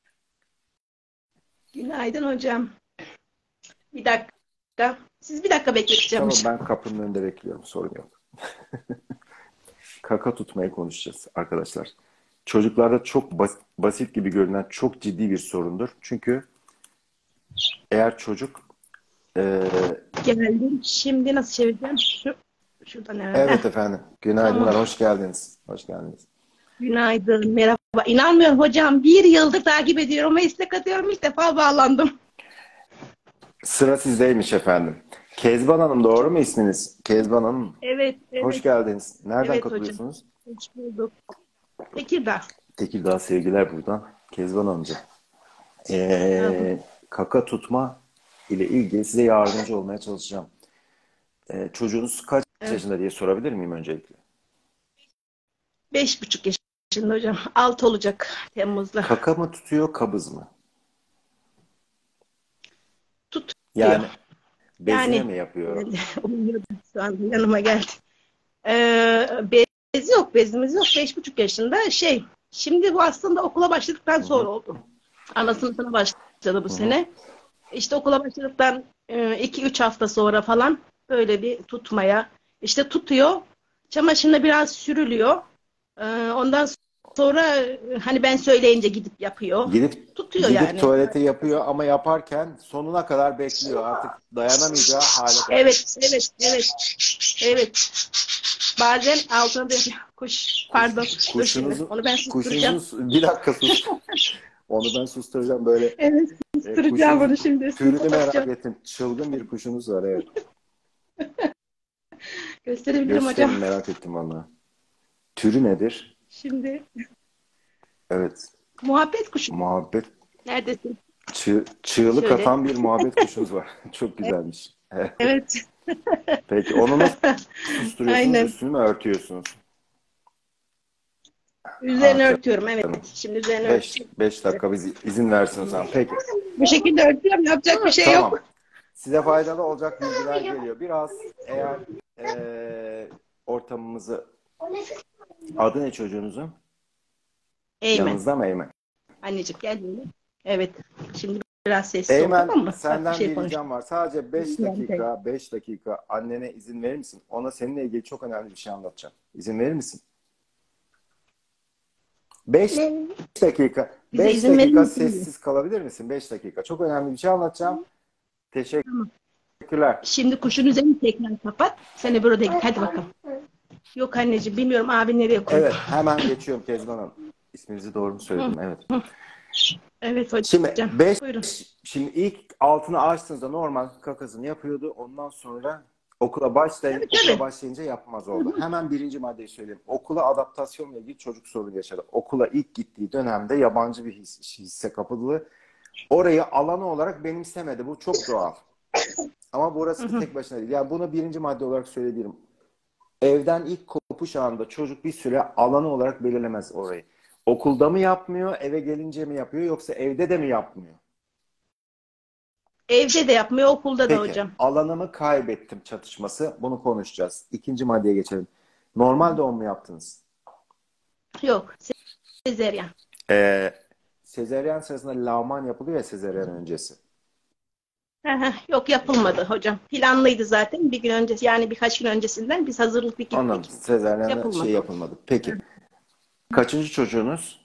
Günaydın hocam. Bir dakika. Siz bir dakika bekleteceğim. Tamam, ben kapının önünde bekliyorum. Sorun yok. Kaka tutmayı konuşacağız arkadaşlar. Çocuklarda çok bas basit gibi görünen çok ciddi bir sorundur. Çünkü eğer çocuk e... Geldim. Şimdi nasıl çevireceğim? Şu, şuradan herhalde. Evet efendim. Günaydınlar. Tamam. Hoş geldiniz. Hoş geldiniz. Günaydın. Merhaba. İnanmıyorum hocam. Bir yıldır takip ediyorum ve istek atıyorum. İlk defa bağlandım. Sıra sizdeymiş efendim. Kezban Hanım, doğru mu isminiz? Kezban Hanım. Evet. evet. Hoş geldiniz. Nereden evet, katılıyorsunuz? Hocam. Hoş bulduk. Tekirdağ. Tekirdağ, sevgiler buradan. Kezban Hanımcığım. Ee, kaka tutma ile ilgili size yardımcı olmaya çalışacağım. Ee, çocuğunuz kaç evet. yaşında diye sorabilir miyim öncelikle? Beş buçuk yaşında hocam. Altı olacak Temmuz'da. Kaka mı tutuyor, kabız mı? Tutuyor. Yani bezine yani, mi yapıyor? Şu an yanıma geldi. Ee, bez yok, bezimiz yok. Beş buçuk yaşında şey. Şimdi bu aslında okula başladıktan sonra Hı-hı. oldu. Ana sınıfına başladı bu Hı-hı. sene. İşte okula başladıktan iki üç hafta sonra falan böyle bir tutmaya. İşte tutuyor. Çamaşırına biraz sürülüyor. Ee, ondan sonra hani ben söyleyince gidip yapıyor. Gidip Tutuyor gidip yani. tuvalete yapıyor ama yaparken sonuna kadar bekliyor. Artık dayanamayacağı hale geliyor. Evet, evet, evet. Evet. Bazen altına da yapıyor. Kuş, pardon. Dur şimdi. Kuşunuzun, Onu ben susturacağım. kuşunuzun bir dakika sus. Onu ben susturacağım böyle. Evet, E, susturacağım onu kuşunuzun şimdi. türünü merak Kapatacağım. ettim. Çılgın bir kuşunuz var, evet. Gösterebilirim Gösterin, hocam. merak ettim valla. Türü nedir? Şimdi Evet. muhabbet kuşu. Muhabbet. Neredesin? Çığ, çığlık Şöyle. atan bir muhabbet kuşunuz var. Çok güzelmiş. Evet. Peki onu nasıl susturuyorsunuz? Aynen. Üstünü mü örtüyorsunuz? Üzerine Ha, örtüyorum. Evet. Şimdi üzerine beş, örtüyorum. beş dakika biz izin versin o zaman. Peki. Bu şekilde örtüyorum. Yapacak bir şey Tamam. yok. Size faydalı olacak bilgiler geliyor. Biraz eğer eee, ortamımızı... Adı ne çocuğunuzun? Eymen. Yanınızda mı Eymen? Anneciğim gel şimdi. Evet. Şimdi biraz sessiz ol, Eymen, tamam mı? Bak, senden bir şey bir konuş. ricam var. Sadece beş Yani, dakika, beş dakika annene izin verir misin? Ona seninle ilgili çok önemli bir şey anlatacağım. İzin verir misin? beş dakika. Bize beş izin verir dakika misin? sessiz kalabilir misin? beş dakika. Çok önemli bir şey anlatacağım. Tamam. Teşekkürler. Şimdi kuşun üzerini tekrar kapat. Sen öbür odaya git. Hadi bakalım. Yok anneciğim bilmiyorum abi nereye koydu. Evet, hemen geçiyorum Kezban Hanım. İsminizi doğru mu söyledim? Evet. Evet hocam. Şimdi beş, Buyurun. şimdi ilk altını açtığınızda normal kakasını yapıyordu. Ondan sonra okula başlayın. Tabii, Okula tabii. başlayınca yapmaz oldu. Hemen birinci maddeyi söyleyeyim. Okula adaptasyonla ilgili çocuk sorunu yaşadı. Okula ilk gittiği dönemde yabancı bir his, hisse kapıldı. Orayı alanı olarak benimsemedi. Bu çok doğal. Ama burası Hı hı. tek başına değil. Yani bunu birinci madde olarak söyleyebilirim. Evden ilk kopuş anında çocuk bir süre alanı olarak belirlemez orayı. Okulda mı yapmıyor, eve gelince mi yapıyor, yoksa evde de mi yapmıyor? Evde de yapmıyor, okulda da Peki, hocam. alanımı kaybettim çatışması. Bunu konuşacağız. İkinci maddeye geçelim. Normal doğum mu yaptınız? Yok. Sezeryan. Ee, sezeryan sırasında lavman yapılıyor ya, sezeryan öncesi. Hı hı. Yok yapılmadı hocam. Planlıydı zaten. Bir gün öncesi yani birkaç gün öncesinden biz hazırlık bir Anladım. gittik. Sezeryan'da Yapılmadı. şey yapılmadı. Peki. Kaçıncı çocuğunuz?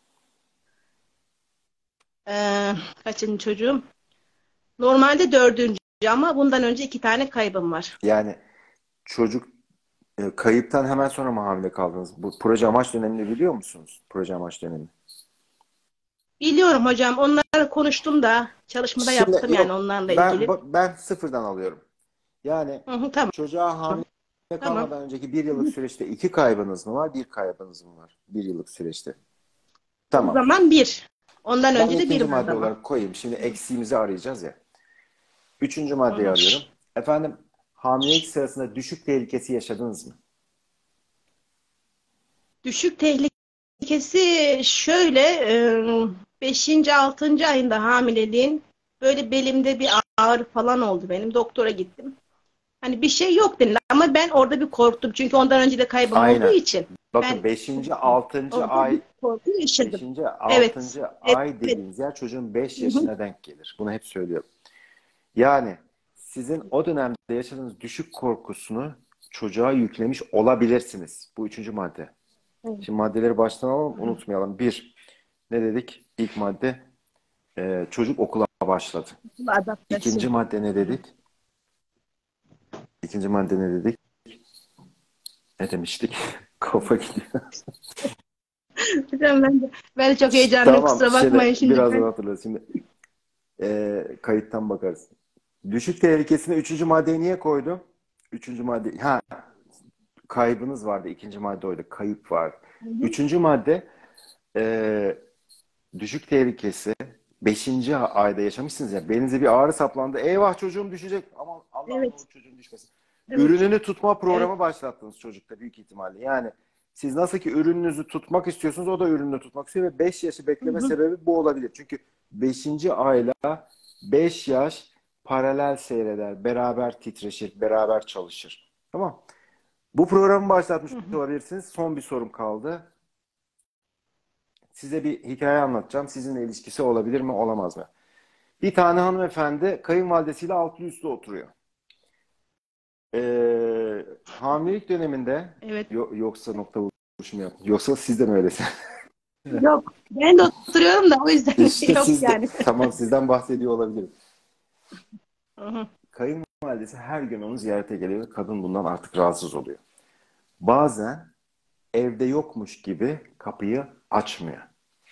Ee, kaçıncı çocuğum? Normalde dördüncü ama bundan önce iki tane kaybım var. Yani çocuk e, kayıptan hemen sonra mı hamile kaldınız? Bu proje amaç dönemini biliyor musunuz? Proje amaç dönemi. Biliyorum hocam. Onları konuştum da çalışmada Şimdi yaptım yok, yani onlarla ben ilgili. ben sıfırdan alıyorum. Yani Hı hı, tamam. çocuğa hamile Tamam. kalmadan önceki bir yıllık süreçte iki kaybınız mı var, bir kaybınız mı var? Bir yıllık süreçte. O Tamam. zaman bir. Ondan Ben önce de ikinci bir var madde ama. olarak koyayım. Şimdi eksiğimizi arayacağız ya. Üçüncü maddeyi Hı hı. arıyorum. Efendim, hamilelik sırasında düşük tehlikesi yaşadınız mı? Düşük tehlikesi şöyle beşinci altıncı ayında hamileliğin böyle belimde bir ağrı falan oldu benim. Doktora gittim. Hani bir şey yok denildi ama ben orada bir korktum. Çünkü ondan önce de kaybım Aynen. olduğu için. Bakın Ben beşinci altıncı orada ay bir korku yaşadım. beşinci Evet. altıncı ay dediğiniz yer çocuğun beş yaşına denk gelir. Bunu hep söylüyorum. Yani sizin o dönemde yaşadığınız düşük korkusunu çocuğa yüklemiş olabilirsiniz. Bu üçüncü madde. Evet. Şimdi maddeleri baştan alalım, unutmayalım. Bir, ne dedik? İlk madde, e, çocuk okula başladı. Adaptasyon. İkinci madde ne dedik? İkinci madde ne dedik? Ne demiştik? Kafa gidiyor. Hocam ben de, ben de çok heyecanlıyım. Tamam, Kusura bakmayın şimdi şimdi. birazdan Ben... hatırlarız. Şimdi e, kayıttan bakarız. Düşük tehlikesine üçüncü maddeyi niye koydum? Üçüncü madde, ha, kaybınız vardı. İkinci madde oydu. Kayıp var. Üçüncü madde, e, düşük tehlikesi beşinci ayda yaşamışsınız ya. Belinize bir ağrı saplandı. Eyvah, çocuğum düşecek. Aman Allah'ım, Evet. o çocuğun düşmesin. Evet. Ürününü tutma programı Evet. başlattınız çocukta büyük ihtimalle. Yani siz nasıl ki ürününüzü tutmak istiyorsunuz, o da ürününü tutmak istiyor ve beş yaşı bekleme Hı hı. sebebi bu olabilir. Çünkü beşinci ayla beş yaş paralel seyreder, beraber titreşir, beraber çalışır. Tamam. Bu programı başlatmış Hı hı. olabilirsiniz. Son bir sorum kaldı. Size bir hikaye anlatacağım. Sizinle ilişkisi olabilir mi, olamaz mı? Bir tane hanımefendi kayınvalidesiyle altlı üstlü oturuyor. Ee, hamilelik döneminde Evet. yo- yoksa nokta vuruşu mu yaptın? Yoksa siz de mi öylesiniz? Yok. Ben de oturuyorum da o yüzden İşte yok siz de yani. tamam, sizden bahsediyor olabilirim. Hı hı. Kayınvalidesi her gün onu ziyarete geliyor ve kadın bundan artık rahatsız oluyor. Bazen evde yokmuş gibi kapıyı açmıyor.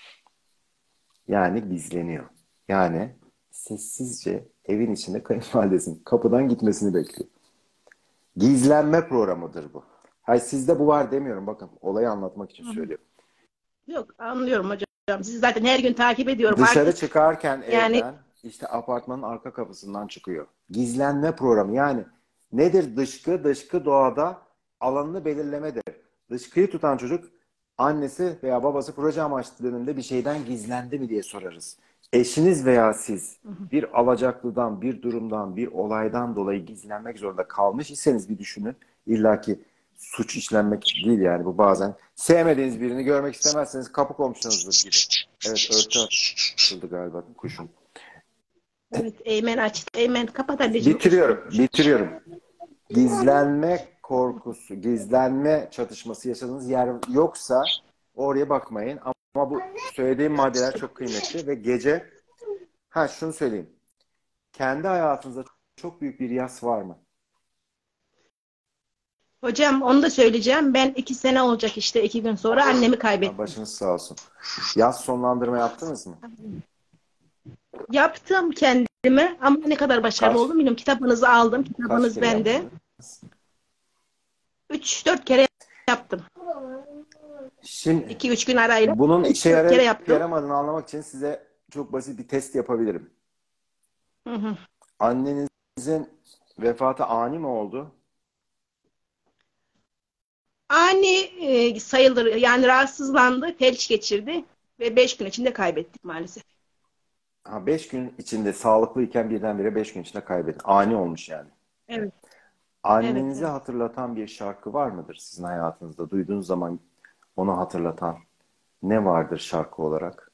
Yani gizleniyor. Yani sessizce evin içinde kayınvalidesinin kapıdan gitmesini bekliyor. Gizlenme programıdır bu. Hayır, sizde bu var demiyorum. Bakın, olayı anlatmak için Hı hı. söylüyorum. Yok, anlıyorum hocam. Sizi zaten her gün takip ediyorum Dışarı artık. çıkarken Yani evden işte apartmanın arka kapısından çıkıyor. Gizlenme programı, yani nedir dışkı? Dışkı doğada alanını belirlemedir. Dışkıyı tutan çocuk annesi veya babası proje amaçlı dönemde bir şeyden gizlendi mi diye sorarız. Eşiniz veya siz bir alacaklıdan, bir durumdan, bir olaydan dolayı gizlenmek zorunda kalmış iseniz bir düşünün. İlla ki suç işlenmek değil yani, bu bazen sevmediğiniz birini görmek istemezseniz kapı komşunuzdur gibi. Evet, örtü açıldı galiba kuşun. evet, Eymen açtı. Eymen kapat anneciğim. Bitiriyorum, bitiriyorum. Gizlenme korkusu, gizlenme çatışması yaşadığınız yer yoksa oraya bakmayın. Ama bu söylediğim maddeler çok kıymetli ve gece, ha şunu söyleyeyim. Kendi hayatınızda çok büyük bir yas var mı? Hocam onu da söyleyeceğim. Ben iki sene olacak işte iki gün sonra annemi Ha, kaybettim. başınız sağ olsun. Yaz sonlandırma yaptınız mı? Yaptım kendime ama ne kadar başarılı Kaç? oldum bilmiyorum. Kitabınızı aldım. Kaç Kitabınız kere bende. yaptınız? Üç dört kere yaptım. Şimdi iki üç gün arayla bunun üç işe dört kere yarayıp yaptım. yaramadığını anlamak için size çok basit bir test yapabilirim. Hı hı. Annenizin vefatı ani mi oldu? Ani e, sayılır. Yani rahatsızlandı, felç geçirdi ve beş gün içinde kaybettik maalesef. Ha, beş gün içinde, sağlıklıyken birdenbire beş gün içinde kaybedin. Ani olmuş yani. Evet, evet, Annenizi evet. hatırlatan bir şarkı var mıdır sizin hayatınızda? Duyduğunuz zaman onu hatırlatan ne vardır şarkı olarak?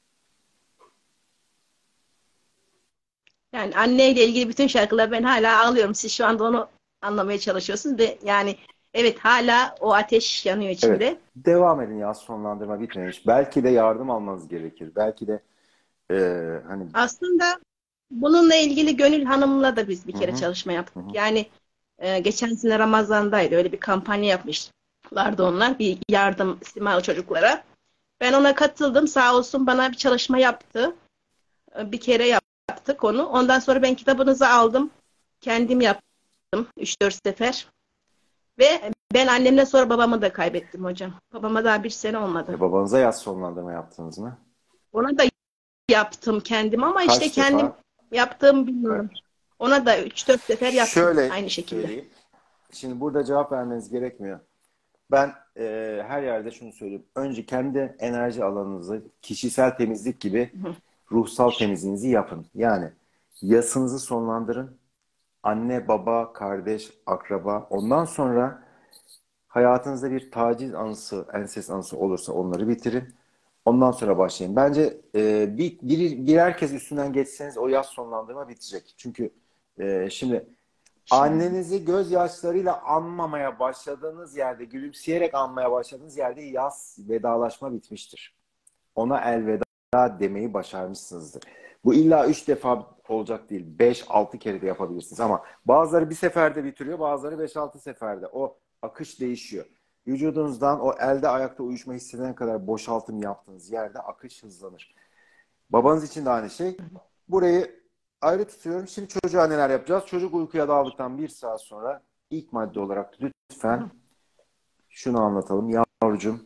Yani anneyle ilgili bütün şarkılar ben hala ağlıyorum. Siz şu anda onu anlamaya çalışıyorsunuz ve yani evet hala o ateş yanıyor Evet. içimde. Devam edin, yaz sonlandırma bitmemiş. Belki de yardım almanız gerekir. Belki de eee, hani Aslında bununla ilgili Gönül Hanım'la da biz bir hı kere hı, çalışma hı yaptık. hı. Yani e, geçen sene Ramazan'daydı. Öyle bir kampanya yapmışlardı onlar. Bir yardım istimalı çocuklara. Ben ona katıldım. Sağ olsun bana bir çalışma yaptı. E, Bir kere yaptık onu. Ondan sonra ben kitabınızı aldım. Kendim yaptım. Üç dört sefer. Ve ben annemden sonra babamı da kaybettim hocam. Babama daha bir sene olmadı. E, babanıza yaz sonlandırma yaptınız mı? Ona da yaptım kendim ama işte Kaç kendim defa? yaptığımı Kaç? bilmiyorum. Ona da üç dört sefer yaptım Şöyle aynı şekilde. söyleyeyim. Şimdi burada cevap vermeniz gerekmiyor. Ben e, her yerde şunu söylüyorum. Önce kendi enerji alanınızı, kişisel temizlik gibi ruhsal temizliğinizi yapın. Yani yasınızı sonlandırın. Anne, baba, kardeş, akraba. Ondan sonra hayatınızda bir taciz anısı, ensest anısı olursa onları bitirin. Ondan sonra başlayın. Bence e, bir, bir, birer kez üstünden geçseniz o yaz sonlandırma bitecek. Çünkü e, şimdi Şimdi, annenizi gözyaşlarıyla anmamaya başladığınız yerde, gülümseyerek anmaya başladığınız yerde yaz vedalaşma bitmiştir. Ona elveda demeyi başarmışsınızdır. Bu illa üç defa olacak değil. Beş, altı kere de yapabilirsiniz. Ama bazıları bir seferde bitiriyor, bazıları beş, altı seferde. O akış değişiyor. Vücudunuzdan o elde ayakta uyuşma hissedene kadar boşaltım yaptığınız yerde akış hızlanır. Babanız için de aynı şey. Burayı ayrı tutuyorum. Şimdi çocuğa neler yapacağız? Çocuk uykuya daldıktan bir saat sonra ilk madde olarak lütfen şunu anlatalım. Yavrucuğum,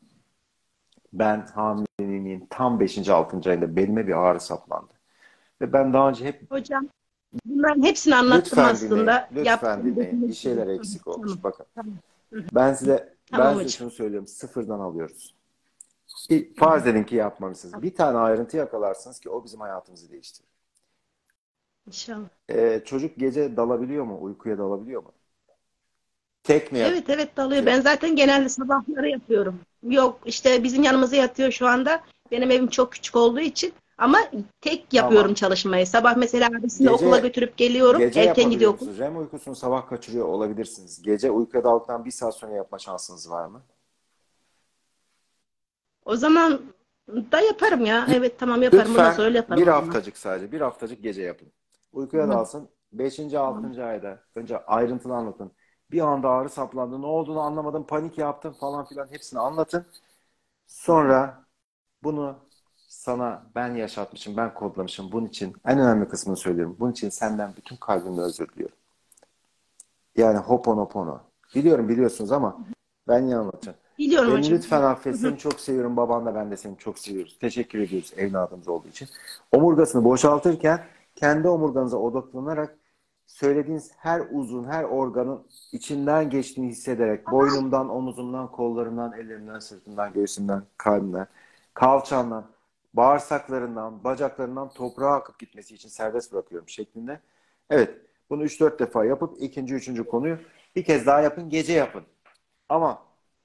ben hamileliğimin tam beşinci altıncı ayında belime bir ağrı saplandı. Ve ben daha önce hep hocam bunların hepsini anlattım lütfen dinleyin, aslında. lütfen Yaptığım dinleyin. Bir dokunuş. şeyler Tamam, eksik tamam, olmuş. Bakın, tamam. Hı hı. ben size ben Tamam size hocam. şunu söylüyorum. Sıfırdan alıyoruz. Bir, farz edin ki yapmamışsınız. Bir tane ayrıntı yakalarsınız ki o bizim hayatımızı değiştirir. İnşallah. Ee, çocuk gece dalabiliyor mu? Uykuya dalabiliyor mu? Tek mi Evet evet dalıyor. yatıyor? Ben zaten genelde sabahları yapıyorum. Yok işte bizim yanımıza yatıyor şu anda. Benim evim çok küçük olduğu için. Ama tek yapıyorum Tamam. çalışmayı. Sabah mesela abisini okula Gece götürüp geliyorum. gece Erken gidiyor yapabiliyor okul. musunuz? R E M uykusunu sabah kaçırıyor olabilirsiniz. Gece uykuya daldıktan bir saat sonra yapma şansınız var mı? O zaman Da yaparım ya. Evet tamam yaparım. Bundan sonra Lütfen öyle yaparım bir o zaman. haftacık sadece. Bir haftacık gece yapın. Uykuya Tamam. dalsın. Beşinci, altıncı ayda önce ayrıntılı anlatın. Bir anda ağrı saplandı. Ne olduğunu anlamadım. Panik yaptım falan filan. Hepsini anlatın. Sonra bunu sana ben yaşatmışım. Ben kodlamışım. Bunun için en önemli kısmını söylüyorum. Bunun için senden bütün kalbimle özür diliyorum. Yani Ho'oponopono. Biliyorum biliyorsunuz ama ben niye anlatacağım? Biliyorum Beni hocam. lütfen affet. Seni çok seviyorum. Baban da ben de seni çok seviyoruz. Teşekkür ediyoruz evladımız olduğu için. Omurgasını boşaltırken kendi omurganıza odaklanarak söylediğiniz her uzun, her organın içinden geçtiğini hissederek boynumdan, omuzumdan, kollarımdan, ellerimden, sırtımdan, göğsümden, kalbimden, kalçamdan, bağırsaklarından, bacaklarından toprağa akıp gitmesi için serbest bırakıyorum şeklinde. Evet, bunu üç dört defa yapıp ikinci, üçüncü konuyu bir kez daha yapın, gece yapın. Ama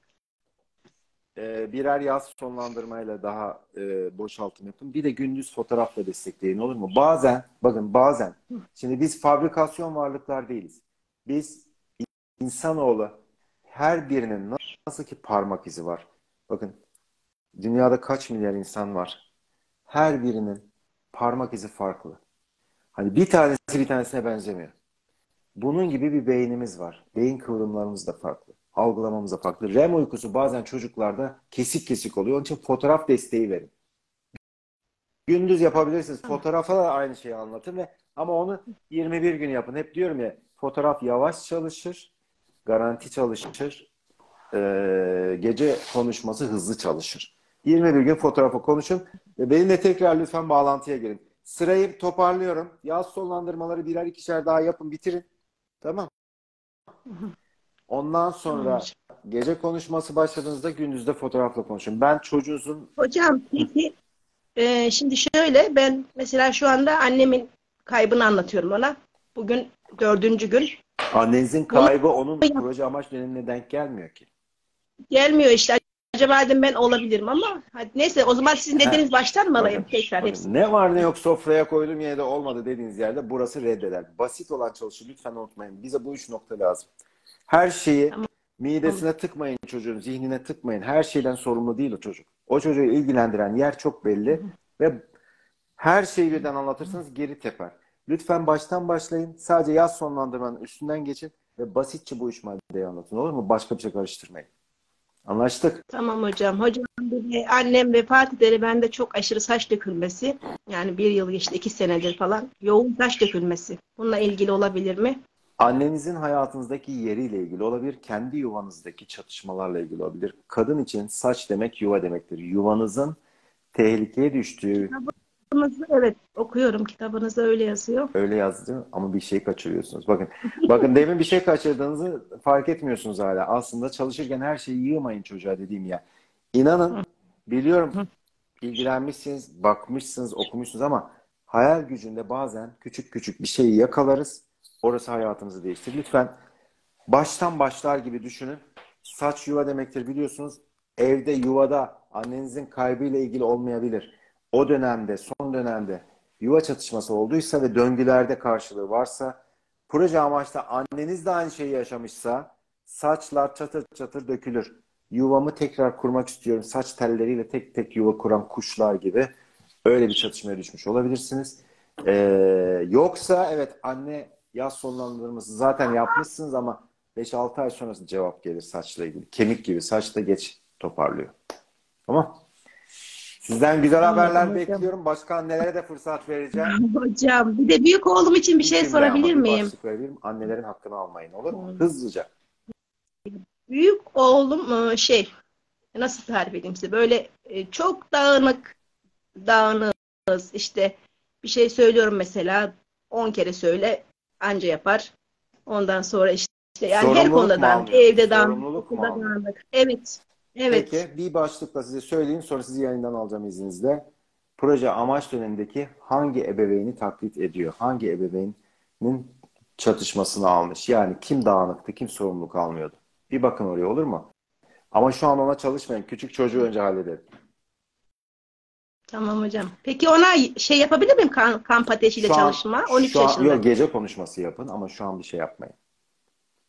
e, birer yaz sonlandırmayla daha e, boşaltım yapın. Bir de gündüz fotoğrafla destekleyin, olur mu? Bazen, bakın bazen, şimdi biz fabrikasyon varlıklar değiliz. Biz insanoğlu, her birinin nasıl ki parmak izi var. Bakın dünyada kaç milyar insan var? Her birinin parmak izi farklı. Hani bir tanesi bir tanesine benzemiyor. Bunun gibi bir beynimiz var. Beyin kıvrımlarımız da farklı. Algılamamız da farklı. REM uykusu bazen çocuklarda kesik kesik oluyor. Onun için fotoğraf desteği verin. Gündüz yapabilirsiniz. Fotoğrafa da aynı şeyi anlatın ve ama onu yirmi bir gün yapın. Hep diyorum ya, fotoğraf yavaş çalışır, garanti çalışır. Ee, gece konuşması hızlı çalışır. yirmi bir gün fotoğrafa konuşun ve benimle tekrar lütfen bağlantıya girin. Sırayı toparlıyorum. Yaz sonlandırmaları birer ikişer daha yapın, bitirin. Tamam. Ondan sonra gece konuşması başladığınızda gündüzde fotoğrafla konuşun. Ben çocuğunuzun... Hocam peki e, şimdi şöyle ben mesela şu anda annemin kaybını anlatıyorum ona. Bugün dördüncü gün. Annenizin Bunu kaybı onun proje amaç dönemine denk gelmiyor ki. gelmiyor işte. Acaba dedim ben olabilirim ama hadi neyse o zaman sizin dediğiniz baştan mı alayım Bakın, tekrar bakın, hepsini? ne var ne yok sofraya koydum yine de olmadı dediğiniz yerde burası reddeder. Basit olan çalışı lütfen unutmayın. Bize bu üç nokta lazım. Her şeyi Tamam. midesine tıkmayın çocuğun, zihnine tıkmayın. Her şeyden sorumlu değil o çocuk. O çocuğu ilgilendiren yer çok belli ve her şeyi birden anlatırsanız geri teper. Lütfen baştan başlayın. Sadece yaz sonlandırmanın üstünden geçin ve basitçe bu üç maddeyi anlatın. Olur mu? Başka bir şey karıştırmayın. Anlaştık. Tamam hocam. Hocam bir de annem vefat edeli bende çok aşırı saç dökülmesi. Yani bir yıl geçti, iki senedir falan. Yoğun saç dökülmesi. Bununla ilgili olabilir mi? Annenizin hayatınızdaki yeriyle ilgili olabilir. Kendi yuvanızdaki çatışmalarla ilgili olabilir. Kadın için saç demek yuva demektir. Yuvanızın tehlikeye düştüğü, Kitabınızda, evet okuyorum. Kitabınızda öyle yazıyor. öyle yazdı ama bir şey kaçırıyorsunuz. Bakın, bakın demin bir şey kaçırdığınızı fark etmiyorsunuz hala. Aslında çalışırken her şeyi yığmayın çocuğa dediğim ya. İnanın, biliyorum ilgilenmişsiniz, bakmışsınız, okumuşsunuz ama hayal gücünde bazen küçük küçük bir şeyi yakalarız. Orası hayatımızı değiştirir. Lütfen baştan başlar gibi düşünün. Saç yuva demektir biliyorsunuz. Evde, yuvada annenizin kaybıyla ilgili olmayabilir. O dönemde, son dönemde yuva çatışması olduysa ve döngülerde karşılığı varsa, proje amaçlı anneniz de aynı şeyi yaşamışsa saçlar çatır çatır dökülür. Yuvamı tekrar kurmak istiyorum. Saç telleriyle tek tek yuva kuran kuşlar gibi öyle bir çatışmaya düşmüş olabilirsiniz. Ee, yoksa evet anne yaz sonlandırması zaten yapmışsınız ama beş altı ay sonrası cevap gelir saçla ilgili. Kemik gibi saç da geç toparlıyor. Tamam. Sizden güzel Anladım haberler hocam. bekliyorum. Başka annelere de fırsat vereceğim. Hocam bir de büyük oğlum için bir şey Bir cümle ama sorabilir bir miyim? başlık verebilirim. Annelerin hakkını almayın, olur mu? Hızlıca. Büyük oğlum e, şey nasıl tarif edeyim size böyle e, çok dağınık dağınığız işte bir şey söylüyorum mesela on kere söyle anca yapar. Ondan sonra işte yani her Sorumluluk konuda mu dağınık, almıyorsun? evde dağınık, Sorumluluk mu okulda almıyorsun? dağınık. Evet. Evet. Peki bir başlıkla size söyleyeyim sonra sizi yayından alacağım izninizle. Proje amaç dönemindeki hangi ebeveyni taklit ediyor? Hangi ebeveynin çatışmasını almış? Yani kim dağınıktı, kim sorumluluk almıyordu? Bir bakın oraya, olur mu? Ama şu an ona çalışmayın. Küçük çocuğu önce halledelim. Tamam hocam. Peki ona şey yapabilir miyim kan, kamp ateşiyle Şu an, çalışma? on üç şu an yaşında. yok, gece konuşması yapın ama şu an bir şey yapmayın.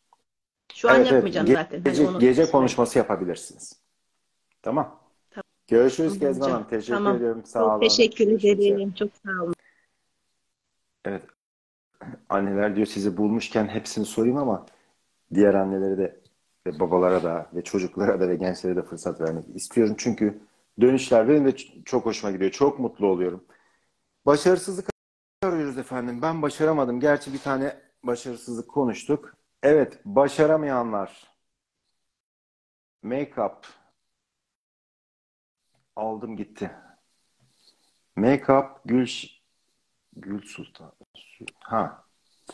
Şu an Evet evet yapmayacağım Ge- zaten. Hani gece, onu gece konuşması yapabilirsiniz. Tamam. Görüşürüz Tamam Kezban hocam. Hanım. Teşekkür Tamam. ediyorum. Sağ Çok olun. teşekkür Görüşmek üzere. ederim. Çok sağ olun. Evet. Anneler diyor sizi bulmuşken hepsini sorayım ama diğer annelere de ve babalara da ve çocuklara da ve gençlere de fırsat vermek istiyorum. Çünkü dönüşler benim de ç- çok hoşuma gidiyor. Çok mutlu oluyorum. Başarısızlık arıyoruz efendim. Ben başaramadım. Gerçi bir tane başarısızlık konuştuk. Evet, başaramayanlar. Make-up. Aldım gitti. Make-up Gül, Gül Sultan. Ha.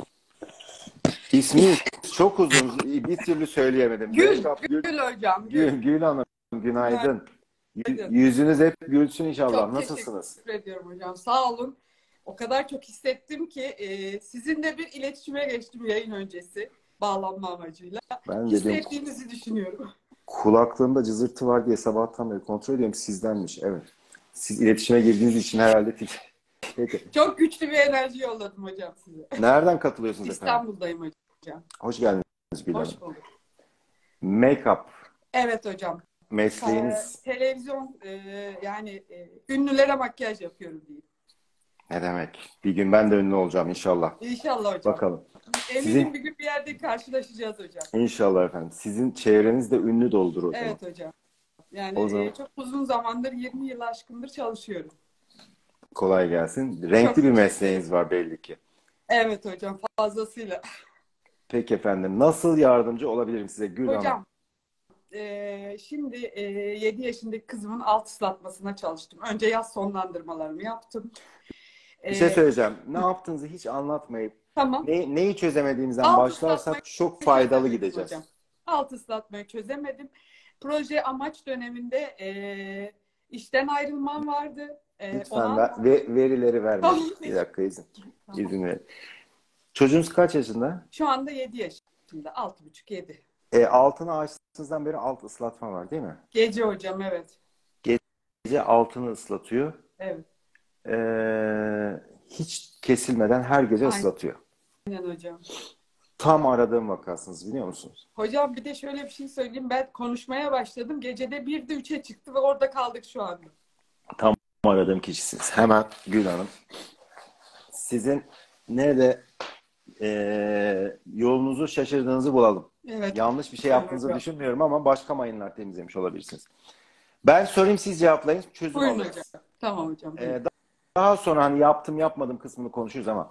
İsmi çok uzun. Bir türlü söyleyemedim. Gül, Make-up Gül, Gül hocam, Gül, Gül. Gül Hanım. Günaydın. Y- Günaydın. Yüzünüz hep gülsün inşallah. Çok Nasılsınız? teşekkür ediyorum hocam. Sağ olun. O kadar çok hissettim ki e, sizinle bir iletişime geçtim yayın öncesi bağlanma amacıyla. Ben dedim Hissettiğinizi düşünüyorum. kulaklığımda cızırtı var diye sabahtan beri kontrol ediyorum. Sizdenmiş. Evet. Siz iletişime girdiğiniz için herhalde. Peki. Çok güçlü bir enerji yolladım hocam size. Nereden katılıyorsunuz efendim? İstanbul'dayım hocam. Hoş geldiniz Gül Hanım. Hoş bulduk. Make-up Evet hocam. mesleğiniz Ee, televizyon e, yani e, ünlülere makyaj yapıyorum diyeyim. ne demek? Bir gün ben de ünlü olacağım inşallah. İnşallah hocam. Bakalım. Eminim Sizin- bir gün bir yerde karşılaşacağız hocam. İnşallah efendim. Sizin çevreniz de ünlü doldur o zaman. Evet hocam. Yani O zaman- e, çok uzun zamandır, yirmi yıl aşkındır çalışıyorum. Kolay gelsin. Renkli Çok bir teşekkür mesleğiniz var belli ki. Evet hocam, fazlasıyla. Peki efendim. Nasıl yardımcı olabilirim size Gül Hanım? Hocam, e, şimdi e, yedi yaşındaki kızımın alt ıslatmasına çalıştım. Önce yaz sonlandırmalarımı yaptım. Bir şey E, söyleyeceğim. Ne yaptığınızı hiç anlatmayıp Tamam. ne, neyi çözemediğimizden Alt başlarsak ıslatmayı çok faydalı çözemedim gideceğiz. hocam. Alt ıslatmayı çözemedim. Proje amaç döneminde e, işten ayrılmam vardı. E, Lütfen ona- ver- ve, verileri vermeyin. Tamam. Bir dakika izin. Tamam. İzin verin. Çocuğunuz kaç yaşında? Şu anda yedi yaşında. altı buçuk yedi. E, altını açtığınızdan beri alt ıslatma var değil mi? Gece hocam, evet. Gece altını ıslatıyor. Evet. Ee, hiç kesilmeden her gece Aynen. ıslatıyor. Aynen hocam. Tam aradığım vakasınız biliyor musunuz? Hocam bir de şöyle bir şey söyleyeyim. Ben konuşmaya başladım. Gecede birde üçe çıktı ve orada kaldık şu anda. Tam aradığım kişisiniz. Hemen Gül Hanım. Sizin nerede ee, yolunuzu şaşırdığınızı bulalım. Evet. Yanlış bir şey Evet, yaptığınızı hocam. düşünmüyorum ama başka mayınlar temizlemiş olabilirsiniz. Ben sorayım siz cevaplayın. Çözüm Buyurun alırız. hocam. Tamam hocam. Ee, buyurun. daha sonra hani yaptım yapmadım kısmını konuşuruz ama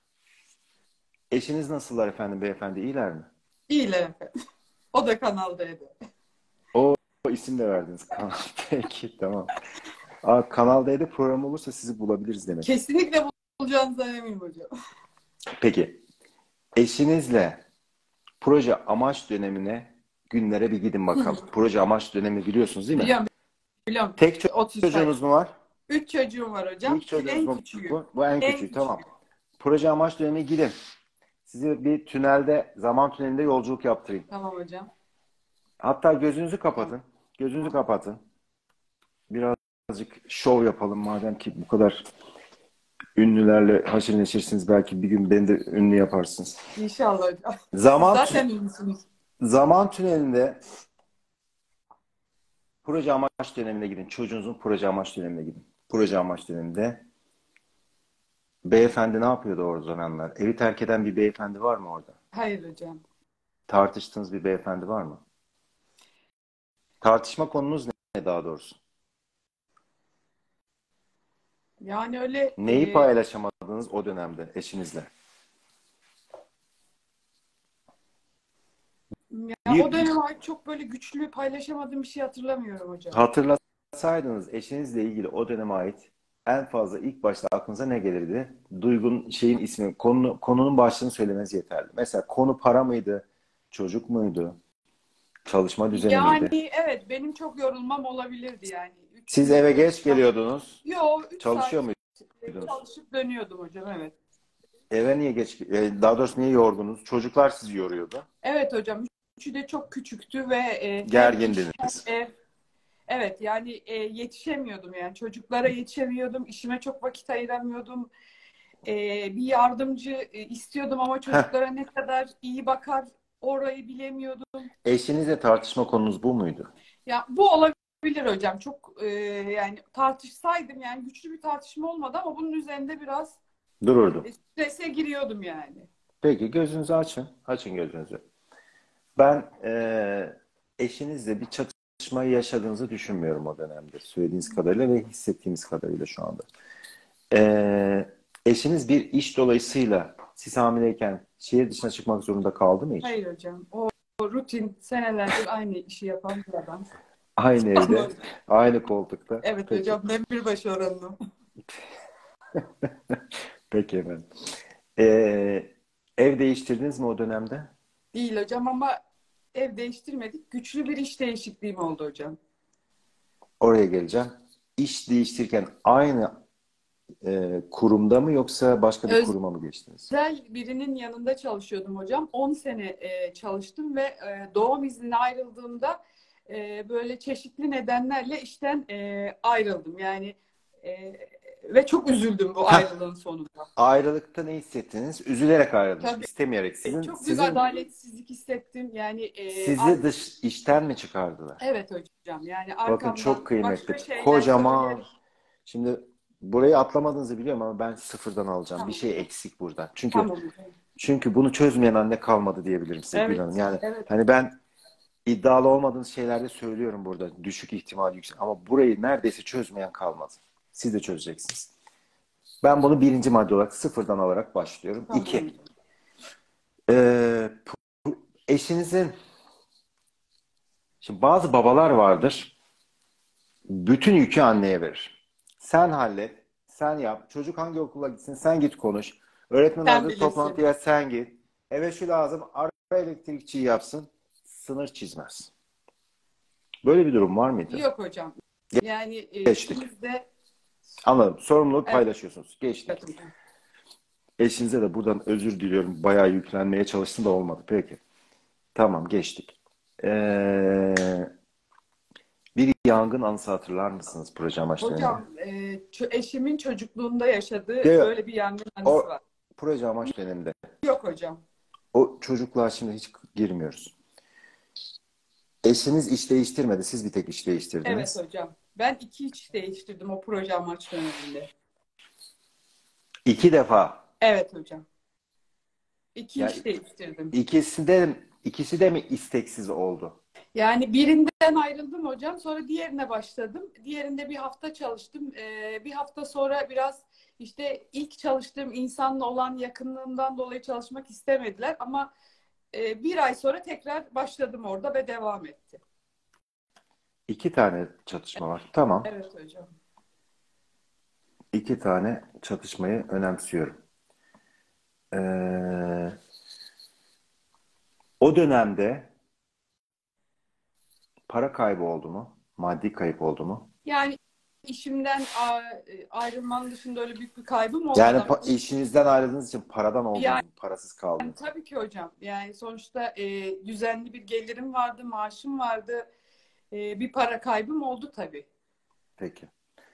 eşiniz nasıllar efendim beyefendi iyiler mi? İyiler efendim. O da kanaldaydı. O isim de verdiniz. Kanal. Peki tamam. Aa, Kanal D'de program olursa sizi bulabiliriz demek. Kesinlikle bulacağınızdan eminim hocam. Peki. Eşinizle proje amaç dönemine günlere bir gidin bakalım. Proje amaç dönemi biliyorsunuz değil mi? Biliyorum. Biliyorum. Tek ço- otuz çocuğunuz mu var? Üç çocuğum var hocam. İlk çocuğunuz En mu? küçüğü. Bu, bu en En küçüğü. küçüğü. Tamam. Proje amaç dönemine gidin. Sizi bir tünelde, zaman tünelinde yolculuk yaptırayım. Tamam hocam. Hatta gözünüzü kapatın. Gözünüzü kapatın. Birazcık şov yapalım madem ki bu kadar ünlülerle haşır neşirsiniz. Belki bir gün beni de ünlü yaparsınız. İnşallah hocam. Zaman Zaten ünlüsünüz. zaman tünelinde proje amaç dönemine gidin. Çocuğunuzun proje amaç dönemine gidin. Proje amaç döneminde beyefendi ne yapıyordu o zamanlar? Evi terk eden bir beyefendi var mı orada? Hayır hocam. Tartıştığınız bir beyefendi var mı? Tartışma konunuz ne daha doğrusu? Yani öyle Neyi e, paylaşamadınız o dönemde eşinizle? ya Bir- o dönem ait çok böyle güçlü paylaşamadığım bir şey hatırlamıyorum hocam. Hatırlasaydınız eşinizle ilgili o döneme ait en fazla ilk başta aklınıza ne gelirdi? Duygun şeyin ismi, konu, konunun başlığını söylemeniz yeterli. Mesela konu para mıydı? Çocuk muydu? Çalışma düzeni Yani miydi? evet benim çok yorulmam olabilirdi yani. Üç Siz gün- eve geç geliyordunuz. Yo, üç Çalışıyor saat muydunuz? çalışıp dönüyordum hocam, evet. Eve niye geç, e, daha doğrusu niye yorgunuz? Çocuklar sizi yoruyordu. Evet hocam. Üçü de çok küçüktü ve e, hem Gergindiniz. iş, hem ev. Evet yani e, yetişemiyordum yani. Çocuklara yetişemiyordum. İşime çok vakit ayıramıyordum. E, bir yardımcı e, istiyordum ama çocuklara ne kadar iyi bakar orayı bilemiyordum. Eşinizle tartışma konunuz bu muydu? Ya bu olabilir olabilir hocam. Çok e, yani tartışsaydım yani güçlü bir tartışma olmadı ama bunun üzerinde biraz Dururdum. e, strese giriyordum yani. Peki gözünüzü açın. Açın gözünüzü. Ben e, eşinizle bir çatışmayı yaşadığınızı düşünmüyorum o dönemde. Söylediğiniz kadarıyla ve hissettiğiniz kadarıyla şu anda. E, eşiniz bir iş dolayısıyla siz hamileyken şehir dışına çıkmak zorunda kaldı mı hiç? Hayır hocam. O, o rutin senelerdir aynı işi yapan bir adam. Aynı evde, aynı koltukta. Evet Peki. hocam. Demirbaşı oranlı. Peki efendim. E, ev değiştirdiniz mi o dönemde? Değil hocam ama ev değiştirmedik. Güçlü bir iş değişikliğim oldu hocam. Oraya geleceğim. İş değiştirirken aynı e, kurumda mı yoksa başka bir Öz- kuruma mı geçtiniz? Özel birinin yanında çalışıyordum hocam. on sene e, çalıştım ve e, doğum iznine ayrıldığımda e, böyle çeşitli nedenlerle işten e, ayrıldım. Yani e, ve çok üzüldüm bu Heh. ayrılığın sonunda. Ayrılıkta ne hissettiniz? Üzülerek ayrıldınız. Tabii. İstemeyerek. Sizin, Çok büyük sizin adaletsizlik hissettim. Yani e, sizi ar- dış işten mi çıkardılar? evet hocam. Yani Bakın arkamdan çok kıymetli. başka şeyler Kocaman. söyleyerek. Şimdi burayı atlamadığınızı biliyorum ama ben sıfırdan alacağım. Tamam. Bir şey eksik buradan. Çünkü Tamam hocam. çünkü bunu çözmeyen anne kalmadı diyebilirim size Gül Evet. Hanım. Yani Evet. hani ben iddialı olmadığınız şeylerde söylüyorum burada. Düşük ihtimal yüksek. Ama burayı neredeyse çözmeyen kalmadı. Siz de çözeceksiniz. Ben bunu birinci madde olarak sıfırdan alarak başlıyorum. Tamam. İki. Ee, pu- eşinizin şimdi bazı babalar vardır. Bütün yükü anneye verir. Sen hallet, sen yap. Çocuk hangi okula gitsin, sen git konuş. Öğretmen Sen hazır bilirsin. toplantıya sen git. Eve şu lazım, ara elektrikçiyi yapsın. Sınır çizmez. Böyle bir durum var mıydı? Yok hocam. Yani e, Geçtik. ikimiz de Anladım. Sorumluluğu evet. paylaşıyorsunuz. Geçtik. Evet hocam. Eşinize de buradan özür diliyorum. Bayağı yüklenmeye çalıştım da olmadı. Peki. Tamam, geçtik. Ee, bir yangın anısı hatırlar mısınız proje amaçlarında? Hocam e, ço- eşimin çocukluğunda yaşadığı Değil mi? böyle bir yangın anısı O var. proje amaç döneminde. Yok hocam. O çocukluğa şimdi hiç girmiyoruz. Eşiniz iş değiştirmedi. Siz bir tek iş değiştirdiniz. Evet hocam. Ben iki iş değiştirdim o proje amaç döneminde. İki defa. Evet hocam. İki Ya, iş değiştirdim. İkisi de, ikisi de mi isteksiz oldu? Yani birinden ayrıldım hocam. Sonra diğerine başladım. Diğerinde bir hafta çalıştım. Ee, bir hafta sonra biraz işte ilk çalıştığım insanla olan yakınlığımdan dolayı çalışmak istemediler. Ama e, bir ay sonra tekrar başladım orada ve devam etti. İki tane çatışma var. Tamam. Evet hocam. İki tane çatışmayı önemsiyorum. Ee, o dönemde para kaybı oldu mu? Maddi kayıp oldu mu? Yani işimden a- ayrılmanın dışında öyle büyük bir kaybım olmadı. Yani ama- pa- işinizden ayrıldığınız için paradan oldunuz Yani- mu? Parasız kaldınız. Tabii ki hocam. Yani sonuçta e, düzenli bir gelirim vardı, maaşım vardı. E, bir para kaybım oldu tabii. Peki.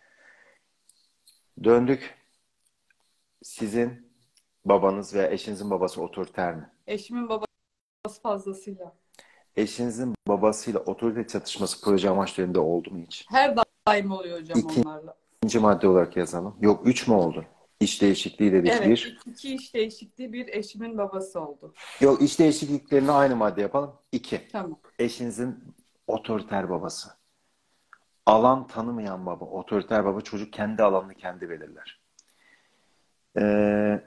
Döndük. Sizin babanız veya eşinizin babası otoriter mi? Eşimin babası fazlasıyla. Eşinizin babasıyla otorite çatışması proje amaçlarında oldu mu hiç? Her daim oluyor hocam İki- onlarla. İkinci madde olarak yazalım. Yok, üç mü oldu? İş değişikliği dedik Evet, bir. iki iş değişikliği, bir eşimin babası oldu. Yok, iş değişikliklerini aynı madde yapalım. İki. Tamam. Eşinizin otoriter babası. Alan tanımayan baba. Otoriter baba, çocuk kendi alanını kendi belirler. Ee,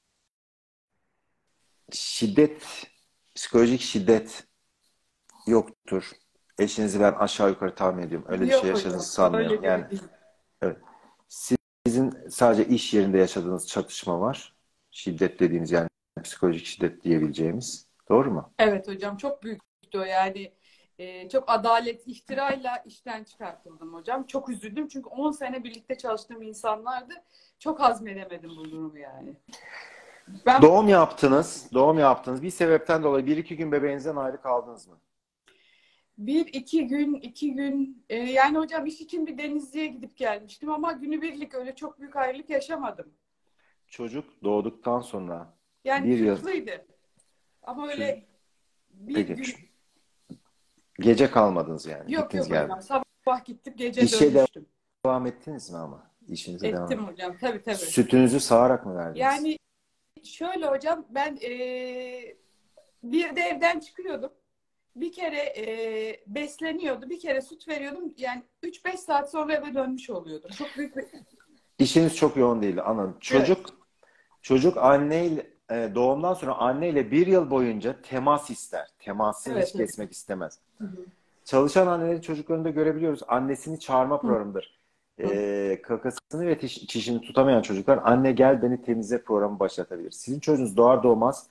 şiddet, psikolojik şiddet yoktur. Eşinizi ben aşağı yukarı tahmin ediyorum. Öyle bir Yok şey hocam, yaşadığınızı sanmıyorum. öyle Yani değil. evet. Sizin sadece iş yerinde yaşadığınız çatışma var. Şiddet dediğimiz, yani psikolojik şiddet diyebileceğimiz. Doğru mu? Evet hocam, çok büyüktü o yani. E, çok adalet, ihtirayla işten çıkartıldım hocam. Çok üzüldüm çünkü on sene birlikte çalıştığım insanlardı. Çok hazmedemedim bu durumu yani. Ben Doğum yaptınız. Doğum yaptınız. Bir sebepten dolayı bir iki gün bebeğinizden ayrı kaldınız mı? bir iki gün, iki gün e, yani hocam iş için bir Denizli'ye gidip gelmiştim ama günübirlik öyle çok büyük ayrılık yaşamadım. Çocuk doğduktan sonra Yani bir yıl. kısıtlıydı. Ama öyle bir Peki. gün Gece kalmadınız yani. yok Gittiniz yok hocam. geldiniz. Sabah sabah gittim, gece İşe dönmüştüm. devam ettiniz mi ama? İşinize devam Ettim ettiniz. hocam. Tabii tabii. Sütünüzü sağarak mı verdiniz? Yani şöyle hocam, ben eee bir de evden çıkıyordum. Bir kere e, besleniyordu. Bir kere süt veriyordum. Yani üç beş saat sonra eve dönmüş oluyordum. Çok büyük bir... İşiniz çok yoğun değildi, anladım. Çocuk Evet. çocuk anneyle e, doğumdan sonra anneyle bir yıl boyunca temas ister. Teması Evet, hiç evet. kesmek istemez. Hı hı. Çalışan annelerin çocuklarını da görebiliyoruz. Annesini çağırma Hı programıdır. hı. E, kakasını ve tiş- çişini tutamayan çocuklar anne gel beni temizle programı başlatabilir. Sizin çocuğunuz doğar doğmaz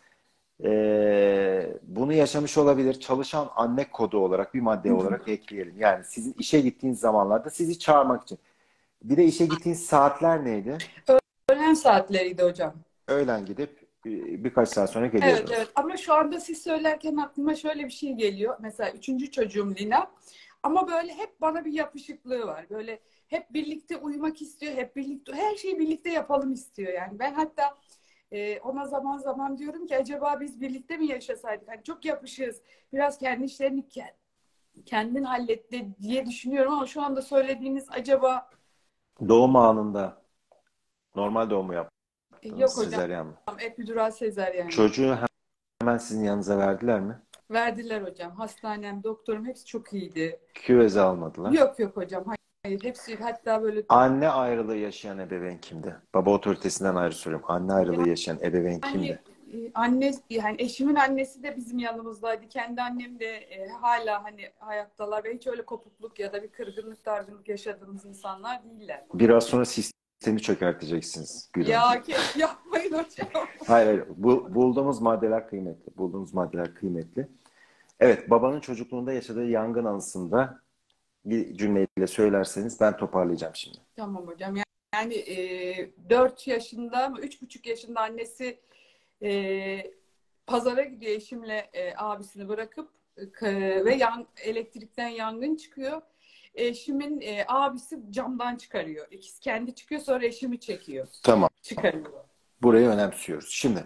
e, bunu yaşamış olabilir. Çalışan anne kodu olarak bir madde Hı hı. olarak ekleyelim. Yani sizin işe gittiğiniz zamanlarda sizi çağırmak için. Bir de işe gittiğiniz saatler neydi? Öğlen saatleriydi hocam. Öğlen gidip e, birkaç saat sonra Evet geliyordunuz. evet, ama şu anda siz söylerken aklıma şöyle bir şey geliyor. Mesela üçüncü çocuğum Lina. Ama böyle hep bana bir yapışıklığı var. Böyle hep birlikte uyumak istiyor. Hep birlikte, her şeyi birlikte yapalım istiyor yani. Ben hatta e, ona zaman zaman diyorum ki acaba biz birlikte mi yaşasaydık? Hani çok yapışırız. Biraz kendi işlerini ke- kendin halletti diye düşünüyorum ama şu anda söylediğiniz acaba Doğum anında normal doğumu e, yaptınız, yok hocam, sezaryen mi? epidural sezaryen yaptım. Çocuğu hemen sizin yanınıza verdiler mi? Verdiler hocam. Hastanem, doktorum hepsi çok iyiydi. Küveze almadılar. Yok yok hocam. Hayır. Hepsi hatta böyle Anne ayrılığı yaşayan ebeveyn kimdi? Baba otoritesinden ayrı soruyorum. Anne ayrılığı yaşayan ebeveyn yani kimdi? e, anne yani eşimin annesi de bizim yanımızdaydı. Kendi annem de e, hala hani hayattalar ve hiç öyle kopukluk ya da bir kırgınlık, dargınlık yaşadığımız insanlar değiller. Biraz sonra sistemi çökerteceksiniz Gül Hanım. Ya kes yapmayın hocam. Hayır, hayır. Bu, bulduğumuz maddeler kıymetli. Bulduğumuz maddeler kıymetli. Evet, babanın çocukluğunda yaşadığı yangın anısında bir cümleyle söylerseniz ben toparlayacağım şimdi. Tamam hocam. Yani, yani e, dört yaşında mı üç buçuk yaşında annesi e, pazara gidiyor eşimle e, abisini bırakıp e, ve yan, elektrikten yangın çıkıyor. Eşimin e, abisi camdan çıkarıyor. İkisi kendi çıkıyor, sonra eşimi çekiyor. Tamam. Çıkarıyor. Burayı önemsiyoruz. Şimdi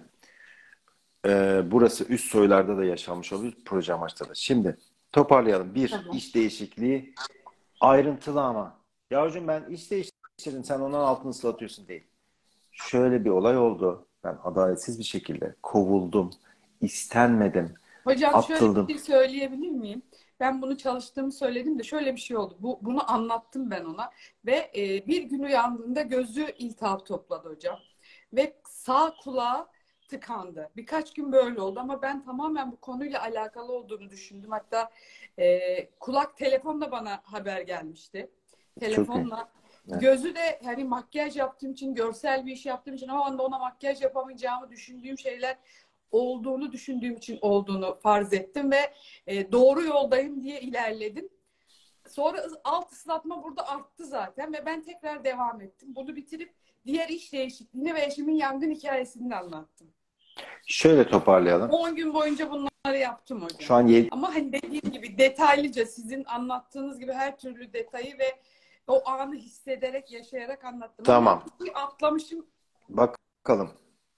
e, burası üst soylarda da yaşanmış olabilir, proje amaçlı da. Şimdi toparlayalım. Bir, Tamam. iş değişikliği ayrıntılı ama. Yavrucuğum ben iş değiştirdim, sen ondan altını ıslatıyorsun değil. Şöyle bir olay oldu. Ben adaletsiz bir şekilde kovuldum, istenmedim, Hocam şöyle bir atıldım. şey söyleyebilir miyim? Ben bunu çalıştığımı söyledim de şöyle bir şey oldu. Bu, bunu anlattım ben ona ve e, bir gün uyandığında gözü iltihap topladı hocam. Ve sağ kulağı tıkandı. Birkaç gün böyle oldu ama ben tamamen bu konuyla alakalı olduğunu düşündüm. Hatta e, kulak telefonla bana haber gelmişti. Çok iyi. Telefonla. Evet. Gözü de hani makyaj yaptığım için, görsel bir iş yaptığım için o anda ona makyaj yapamayacağımı düşündüğüm şeyler olduğunu düşündüğüm için olduğunu farz ettim ve e, doğru yoldayım diye ilerledim. Sonra alt ıslatma burada arttı zaten ve ben tekrar devam ettim. Bunu bitirip diğer iş değişikliğini ve eşimin yangın hikayesini anlattım. Şöyle toparlayalım. on gün boyunca bunları yaptım hocam. Şu an yedi... Ama hani dediğim gibi detaylıca sizin anlattığınız gibi her türlü detayı ve o anı hissederek, yaşayarak anlattım. Tamam. Ama atlamışım. Bakalım.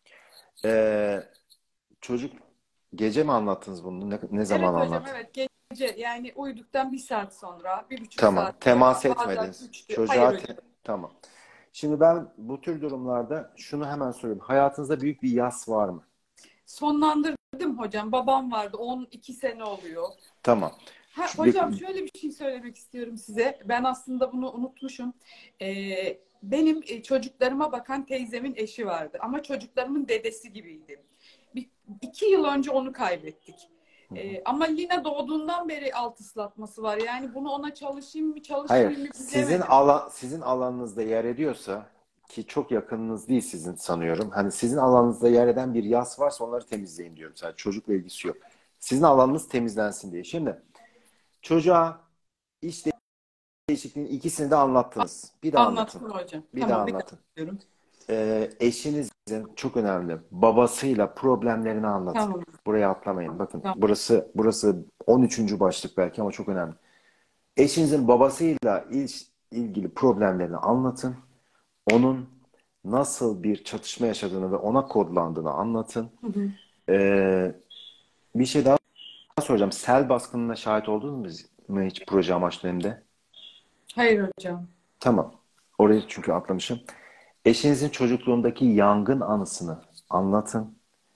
Ee, çocuk gece mi anlattınız bunu? Ne, ne zaman Evet hocam, anlattınız? evet. Gece yani uyuduktan bir saat sonra, bir buçuk Tamam. saat Temas sonra, bazen etmediniz. üçtü. Çocuğa Hayır te- hocam. tamam. Şimdi ben bu tür durumlarda şunu hemen söyleyeyim. Hayatınızda büyük bir yas var mı? Sonlandırdım hocam. Babam vardı. on iki sene oluyor. Tamam. Ha, Şu- hocam şöyle bir şey söylemek istiyorum size. Ben aslında bunu unutmuşum. Ee, benim e, çocuklarıma bakan teyzemin eşi vardı. Ama çocuklarımın dedesi gibiydi. Bir, iki yıl önce onu kaybettik. Ee, ama Lina doğduğundan beri alt ıslatması var. Yani bunu ona çalışayım mı çalışmayayım Hayır. mı Sizin bilemedim. alan sizin alanınızda yer ediyorsa ki çok yakınınız değil sizin sanıyorum. Hani sizin alanınızda yer eden bir yas varsa onları temizleyin diyorum. Sadece çocukla ilgisi yok. Sizin alanınız temizlensin diye. Şimdi çocuğa iş değişikliğinin ikisini de anlattınız. Bir daha anlatın. Anlattım hocam. Bir Tamam, daha bir anlatın. diyorum. Ee, eşinizin çok önemli babasıyla problemlerini anlatın. Tamam. Buraya atlamayın. Bakın Tamam. burası burası on üçüncü başlık belki ama çok önemli. Eşinizin babasıyla il- ilgili problemlerini anlatın. Onun nasıl bir çatışma yaşadığını ve ona kodlandığını anlatın. Hı hı. Ee, bir şey daha soracağım. Sel baskınına şahit oldunuz mu hiç proje amaçlı hem de? Hayır hocam. Tamam. Orayı çünkü atlamışım. Eşinizin çocukluğundaki yangın anısını anlatın.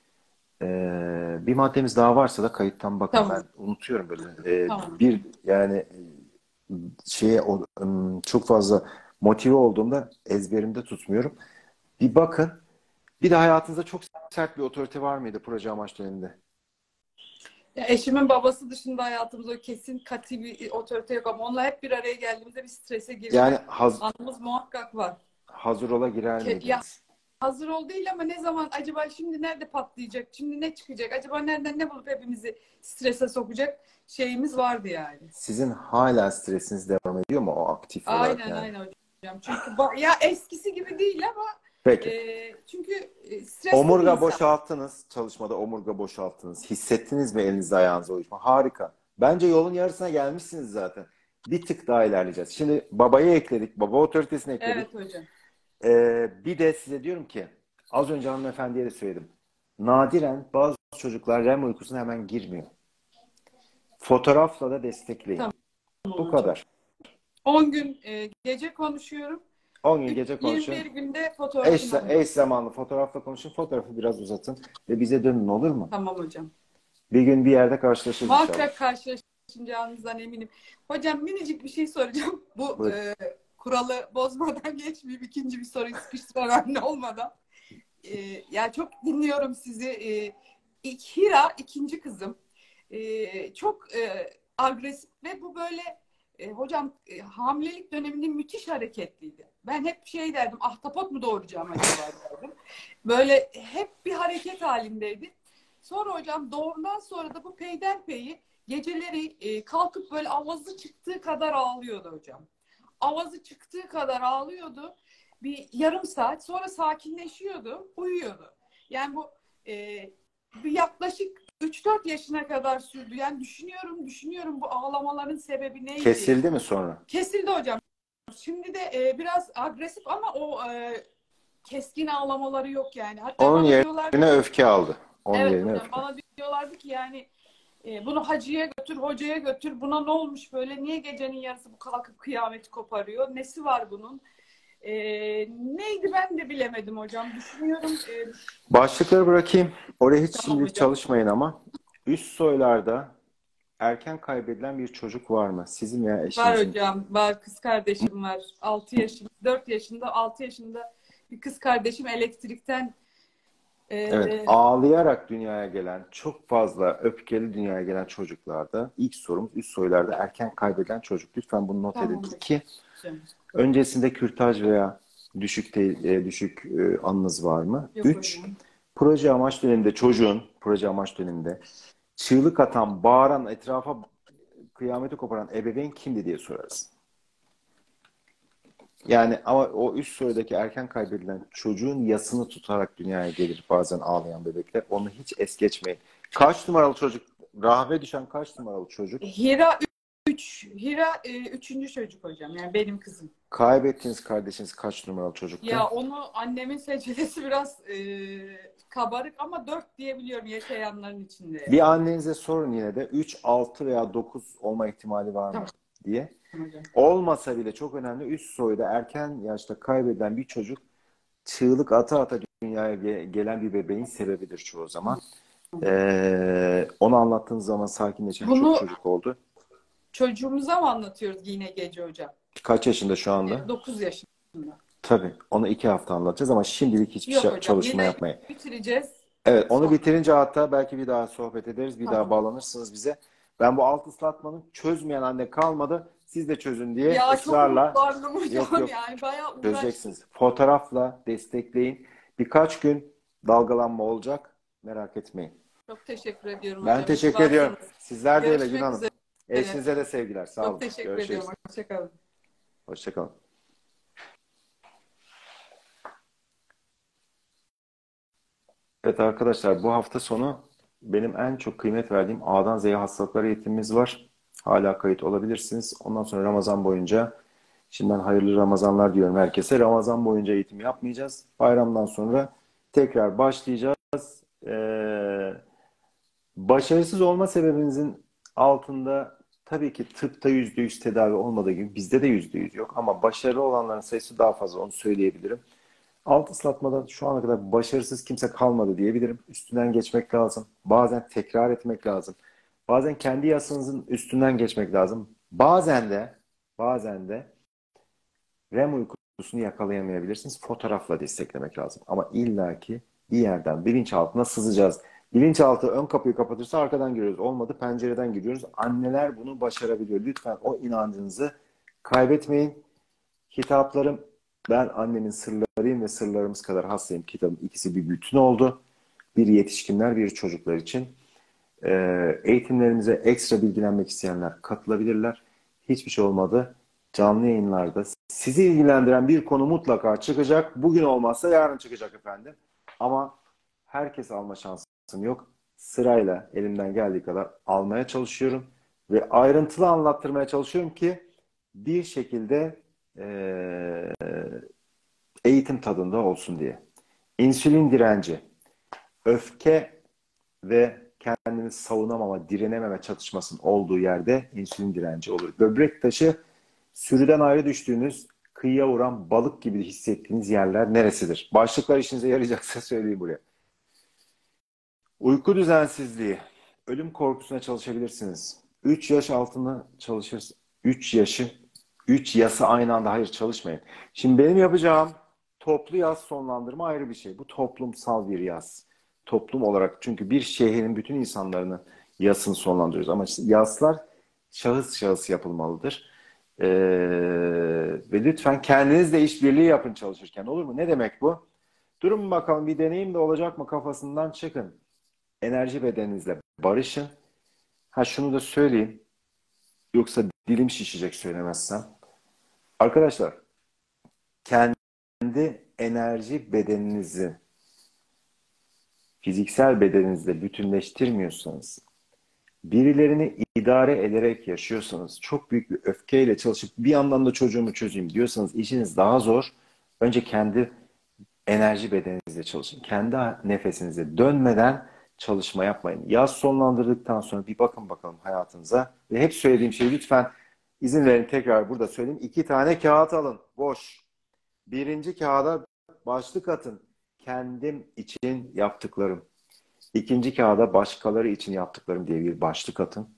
Ee, bir maddemiz daha varsa da kayıttan bakın. Tamam. Ben unutuyorum böyle. Ee, Tamam. bir yani şeye o- ım, çok fazla motive olduğumda ezberimde tutmuyorum. Bir bakın. Bir de hayatınızda çok sert bir otorite var mıydı proje amaç döneminde? Ya eşimin babası dışında hayatımızda kesin katı bir otorite yok ama onunla hep bir araya geldiğimizde bir strese girme Yani haz, anımız muhakkak var. hazır ola girer Ke- Ya miydiniz? hazır ol değil ama ne zaman acaba şimdi nerede patlayacak? Şimdi ne çıkacak? Acaba nereden ne bulup hepimizi strese sokacak şeyimiz vardı yani. Sizin hala stresiniz devam ediyor mu o aktif olarak Aynen yani? aynen hocam. Çünkü ba- ya eskisi gibi değil ama Peki. e, çünkü e, stresli bir Omurga insan. boşalttınız. Çalışmada omurga boşalttınız. Hissettiniz mi elinizde ayağınızda uyuşma? Harika. Bence yolun yarısına gelmişsiniz zaten. Bir tık daha ilerleyeceğiz. Şimdi babayı ekledik. Baba otoritesini ekledik. Evet hocam. Ee, bir de size diyorum ki az önce hanımefendiye de söyledim. Nadiren bazı çocuklar R E M uykusuna hemen girmiyor. Fotoğrafla da destekleyin. Tamam Bu hocam. kadar. on gün e, gece konuşuyorum. on gün gece konuşun. yirmi bir günde Eş, fotoğrafını alıyorum. eş zamanlı fotoğrafla konuşun. Fotoğrafı biraz uzatın ve bize dönün, olur mu? Tamam hocam. Bir gün bir yerde karşılaşırız inşallah. Muhakkak karşılaşacağınızdan eminim. Hocam minicik bir şey soracağım. Bu Buyurun. e, kuralı bozmadan geçmeyeyim. İkinci bir soruyu sıkıştıran anne olmadan. E, ya çok dinliyorum sizi. E, İk- Hira ikinci kızım. E, çok e, agresif ve bu böyle e, hocam e, hamilelik döneminde müthiş hareketliydi. Ben hep şey derdim, ahtapot mu doğuracağım acaba derdim. Böyle hep bir hareket halindeydi. Sonra hocam doğumdan sonra da bu peyderpeyi geceleri e, kalkıp böyle avazı çıktığı kadar ağlıyordu hocam. Avazı çıktığı kadar ağlıyordu. Bir yarım saat sonra sakinleşiyordu, uyuyordu. Yani bu e, bir yaklaşık üç dört yaşına kadar sürdü. Yani düşünüyorum, düşünüyorum bu ağlamaların sebebi neydi? Kesildi mi sonra? Kesildi hocam. Şimdi de e, biraz agresif ama o e, keskin ağlamaları yok yani. Hatta Onun bana diyorlardı yerine ki, öfke aldı. Onun evet yerine hocam öfke. bana diyorlardı ki yani e, bunu hacıya götür, hocaya götür. Buna ne olmuş böyle? Niye gecenin yarısı bu kalkıp kıyameti koparıyor? Nesi var bunun? E, neydi ben de bilemedim hocam. Düşünüyorum. E, Başlıkları bırakayım. Oraya hiç tamam şimdilik hocam. çalışmayın ama. Üst soylarda erken kaybedilen bir çocuk var mı? Sizin veya Var eşinizin? hocam. Var. Kız kardeşim var. altı yaşında, dört yaşında, altı yaşında bir kız kardeşim elektrikten e, Evet, ağlayarak dünyaya gelen, çok fazla öfkeli dünyaya gelen çocuklarda ilk sorumuz üst soylarda erken kaybedilen çocuk. Lütfen bunu not tamam edin. hocam. İki, öncesinde kürtaj veya düşük te- e, düşük e, anınız var mı? Yok Üç, hocam. proje amaç döneminde çocuğun, proje amaç döneminde çığlık atan, bağıran, etrafa kıyameti koparan ebeveyn kimdi diye sorarız. Yani ama o üst soydaki erken kaybedilen çocuğun yasını tutarak dünyaya gelir bazen ağlayan bebekler. Onu hiç es geçmeyin. Kaç numaralı çocuk? Rahve düşen kaç numaralı çocuk? Hira üç. Hira e, üçüncü çocuk hocam. Yani benim kızım. Kaybettiğiniz kardeşiniz kaç numaralı çocuktu? Ya onu annemin seçilesi biraz e, kabarık ama dört diyebiliyorum yaşayanların içinde. Bir annenize sorun yine de üç, altı veya dokuz olma ihtimali var mı Tamam. diye. Hocam. Olmasa bile çok önemli üst soyda erken yaşta kaybedilen bir çocuk çığlık ata ata dünyaya ge- gelen bir bebeğin sebebidir çoğu zaman. Ee, onu anlattığınız zaman sakinleşen Bunu çok çocuk oldu. çocuğumuza mı anlatıyoruz yine gece hocam? Kaç yaşında şu anda? E, dokuz yaşında. Tabii. Onu iki hafta anlatacağız ama şimdilik hiçbir Yok şey- hocam. çalışma Yine yapmayın. bitireceğiz. Evet, onu Sonra. bitirince hatta belki bir daha sohbet ederiz. Bir daha Tamam. bağlanırsınız bize. Ben bu alt ıslatmanın çözmeyen anne kalmadı. Siz de çözün diye Ya çok ısrarla umutlandım hocam yok yok yani bayağı uğraştım. çözeceksiniz. Fotoğrafla destekleyin. Birkaç gün dalgalanma olacak. Merak etmeyin. Çok teşekkür ediyorum Ben hocam. teşekkür Varsınız. ediyorum. Sizler de öyle Görüşmek Gül Hanım. üzere. Eşinize de sevgiler. Sağ Çok olun. teşekkür Görüşürüz. ediyorum. Hoşçakalın. Hoşçakalın. Evet arkadaşlar, bu hafta sonu benim en çok kıymet verdiğim A'dan Z'ye hastalıklar eğitimimiz var. Hala kayıt olabilirsiniz. Ondan sonra Ramazan boyunca, şimdiden hayırlı Ramazanlar diyorum herkese. Ramazan boyunca eğitim yapmayacağız. Bayramdan sonra tekrar başlayacağız. Ee, başarısız olma sebebinizin altında Tabii ki tıpta yüzde yüz tedavi olmadığı gibi bizde de yüzde yüz yok. Ama başarılı olanların sayısı daha fazla, onu söyleyebilirim. Alt ıslatmada şu ana kadar başarısız kimse kalmadı diyebilirim. Üstünden geçmek lazım. Bazen tekrar etmek lazım. Bazen kendi yasınızın üstünden geçmek lazım. Bazen de bazen de REM uykusunu yakalayamayabilirsiniz. Fotoğrafla desteklemek lazım. Ama illaki bir yerden bilinçaltına sızacağız. Bilinçaltı ön kapıyı kapatırsa arkadan giriyoruz. Olmadı pencereden giriyoruz. Anneler bunu başarabiliyor. Lütfen o inancınızı kaybetmeyin. Kitaplarım, ben annemin sırlarıyım ve sırlarımız kadar hastayım. Kitabım ikisi bir bütün oldu. Bir yetişkinler, bir çocuklar için. Ee, eğitimlerimize ekstra bilgilenmek isteyenler katılabilirler. Hiçbir şey olmadı. Canlı yayınlarda sizi ilgilendiren bir konu mutlaka çıkacak. Bugün olmazsa yarın çıkacak efendim. Ama herkes alma şansım yok. Sırayla elimden geldiği kadar almaya çalışıyorum. Ve ayrıntılı anlattırmaya çalışıyorum ki bir şekilde e, eğitim tadında olsun diye. İnsülin direnci, öfke ve kendini savunamama, direnememe çatışmasının olduğu yerde insülin direnci olur. Böbrek taşı, sürüden ayrı düştüğünüz, kıyıya vuran balık gibi hissettiğiniz yerler neresidir? Başlıklar işinize yarayacaksa söyleyeyim buraya. Uyku düzensizliği, ölüm korkusuna çalışabilirsiniz. üç yaş altında çalışırsınız. üç yaşı, üç yası aynı anda hayır çalışmayın. Şimdi benim yapacağım toplu yaz sonlandırma ayrı bir şey. Bu toplumsal bir yaz. Toplum olarak, çünkü bir şehrin bütün insanlarını yasını sonlandırıyoruz. Ama yaslar şahıs şahıs yapılmalıdır. Ee, ve lütfen kendinizle işbirliği yapın çalışırken, olur mu? Ne demek bu? Durun bakalım, bir deneyim de olacak mı kafasından çıkın. Enerji bedeninizle barışın. Ha, şunu da söyleyeyim. Yoksa dilim şişecek söylemezsem. Arkadaşlar, kendi enerji bedeninizi fiziksel bedeninizle bütünleştirmiyorsanız, birilerini idare ederek yaşıyorsanız, çok büyük bir öfkeyle çalışıp bir yandan da çocuğumu çözeyim diyorsanız işiniz daha zor. Önce kendi enerji bedeninizle çalışın. Kendi nefesinize dönmeden çalışma yapmayın. Yaz sonlandırdıktan sonra bir bakın bakalım hayatınıza. Ve hep söylediğim şey, lütfen izin verin tekrar burada söyleyeyim. İki tane kağıt alın. Boş. Birinci kağıda başlık atın. Kendim için yaptıklarım. İkinci kağıda başkaları için yaptıklarım diye bir başlık atın.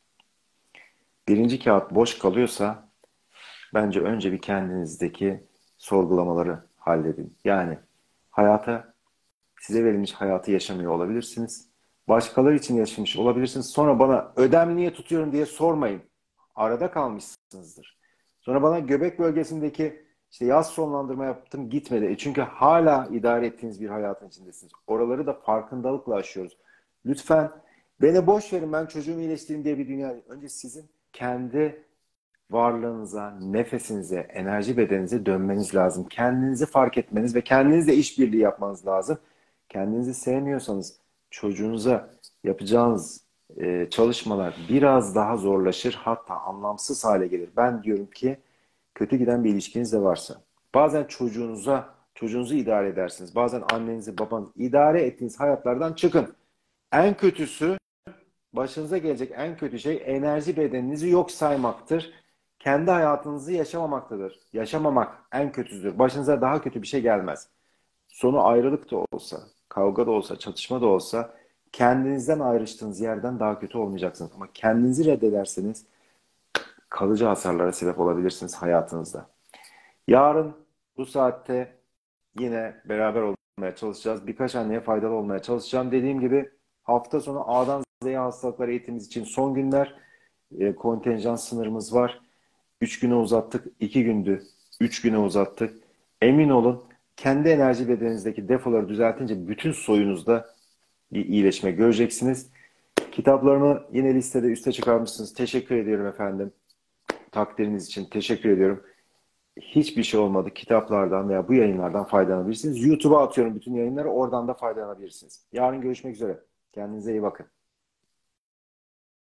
Birinci kağıt boş kalıyorsa bence önce bir kendinizdeki sorgulamaları halledin. Yani hayata, size verilmiş hayatı yaşamıyor olabilirsiniz. Başkaları için yaşamış olabilirsiniz. Sonra bana ödem niye tutuyorum diye sormayın. Arada kalmışsınızdır. Sonra bana göbek bölgesindeki işte yaz sonlandırma yaptım gitmedi. E çünkü hala idare ettiğiniz bir hayatın içindesiniz. Oraları da farkındalıkla aşıyoruz. Lütfen beni boş verin, ben çocuğumu iyileştireyim diye bir dünya. Önce sizin kendi varlığınıza, nefesinize, enerji bedeninize dönmeniz lazım. Kendinizi fark etmeniz ve kendinizle işbirliği yapmanız lazım. Kendinizi sevmiyorsanız çocuğunuza yapacağınız e, çalışmalar biraz daha zorlaşır, hatta anlamsız hale gelir. Ben diyorum ki kötü giden bir ilişkiniz de varsa, bazen çocuğunuza, çocuğunuzu idare edersiniz. Bazen annenizi, babanızı idare ettiğiniz hayatlardan çıkın. En kötüsü, başınıza gelecek en kötü şey enerji bedeninizi yok saymaktır. Kendi hayatınızı yaşamamaktadır. Yaşamamak en kötüsüdür. Başınıza daha kötü bir şey gelmez. Sonu ayrılık da olsa, kavga da olsa, çatışma da olsa kendinizden ayrıştığınız yerden daha kötü olmayacaksınız. Ama kendinizi reddederseniz kalıcı hasarlara sebep olabilirsiniz hayatınızda. Yarın bu saatte yine beraber olmaya çalışacağız. Birkaç anneye faydalı olmaya çalışacağım. Dediğim gibi hafta sonu A'dan Z'ye hastalıklar eğitimimiz için son günler. E, kontenjan sınırımız var. üç güne uzattık. iki gündü. üç güne uzattık. Emin olun, kendi enerji bedeninizdeki defoları düzeltince bütün soyunuzda bir iyileşme göreceksiniz. Kitaplarımı yine listede üste çıkarmışsınız. Teşekkür ediyorum efendim. Takdiriniz için teşekkür ediyorum. Hiçbir şey olmadı. Kitaplardan veya bu yayınlardan faydalanabilirsiniz. YouTube'a atıyorum bütün yayınları. Oradan da faydalanabilirsiniz. Yarın görüşmek üzere. Kendinize iyi bakın.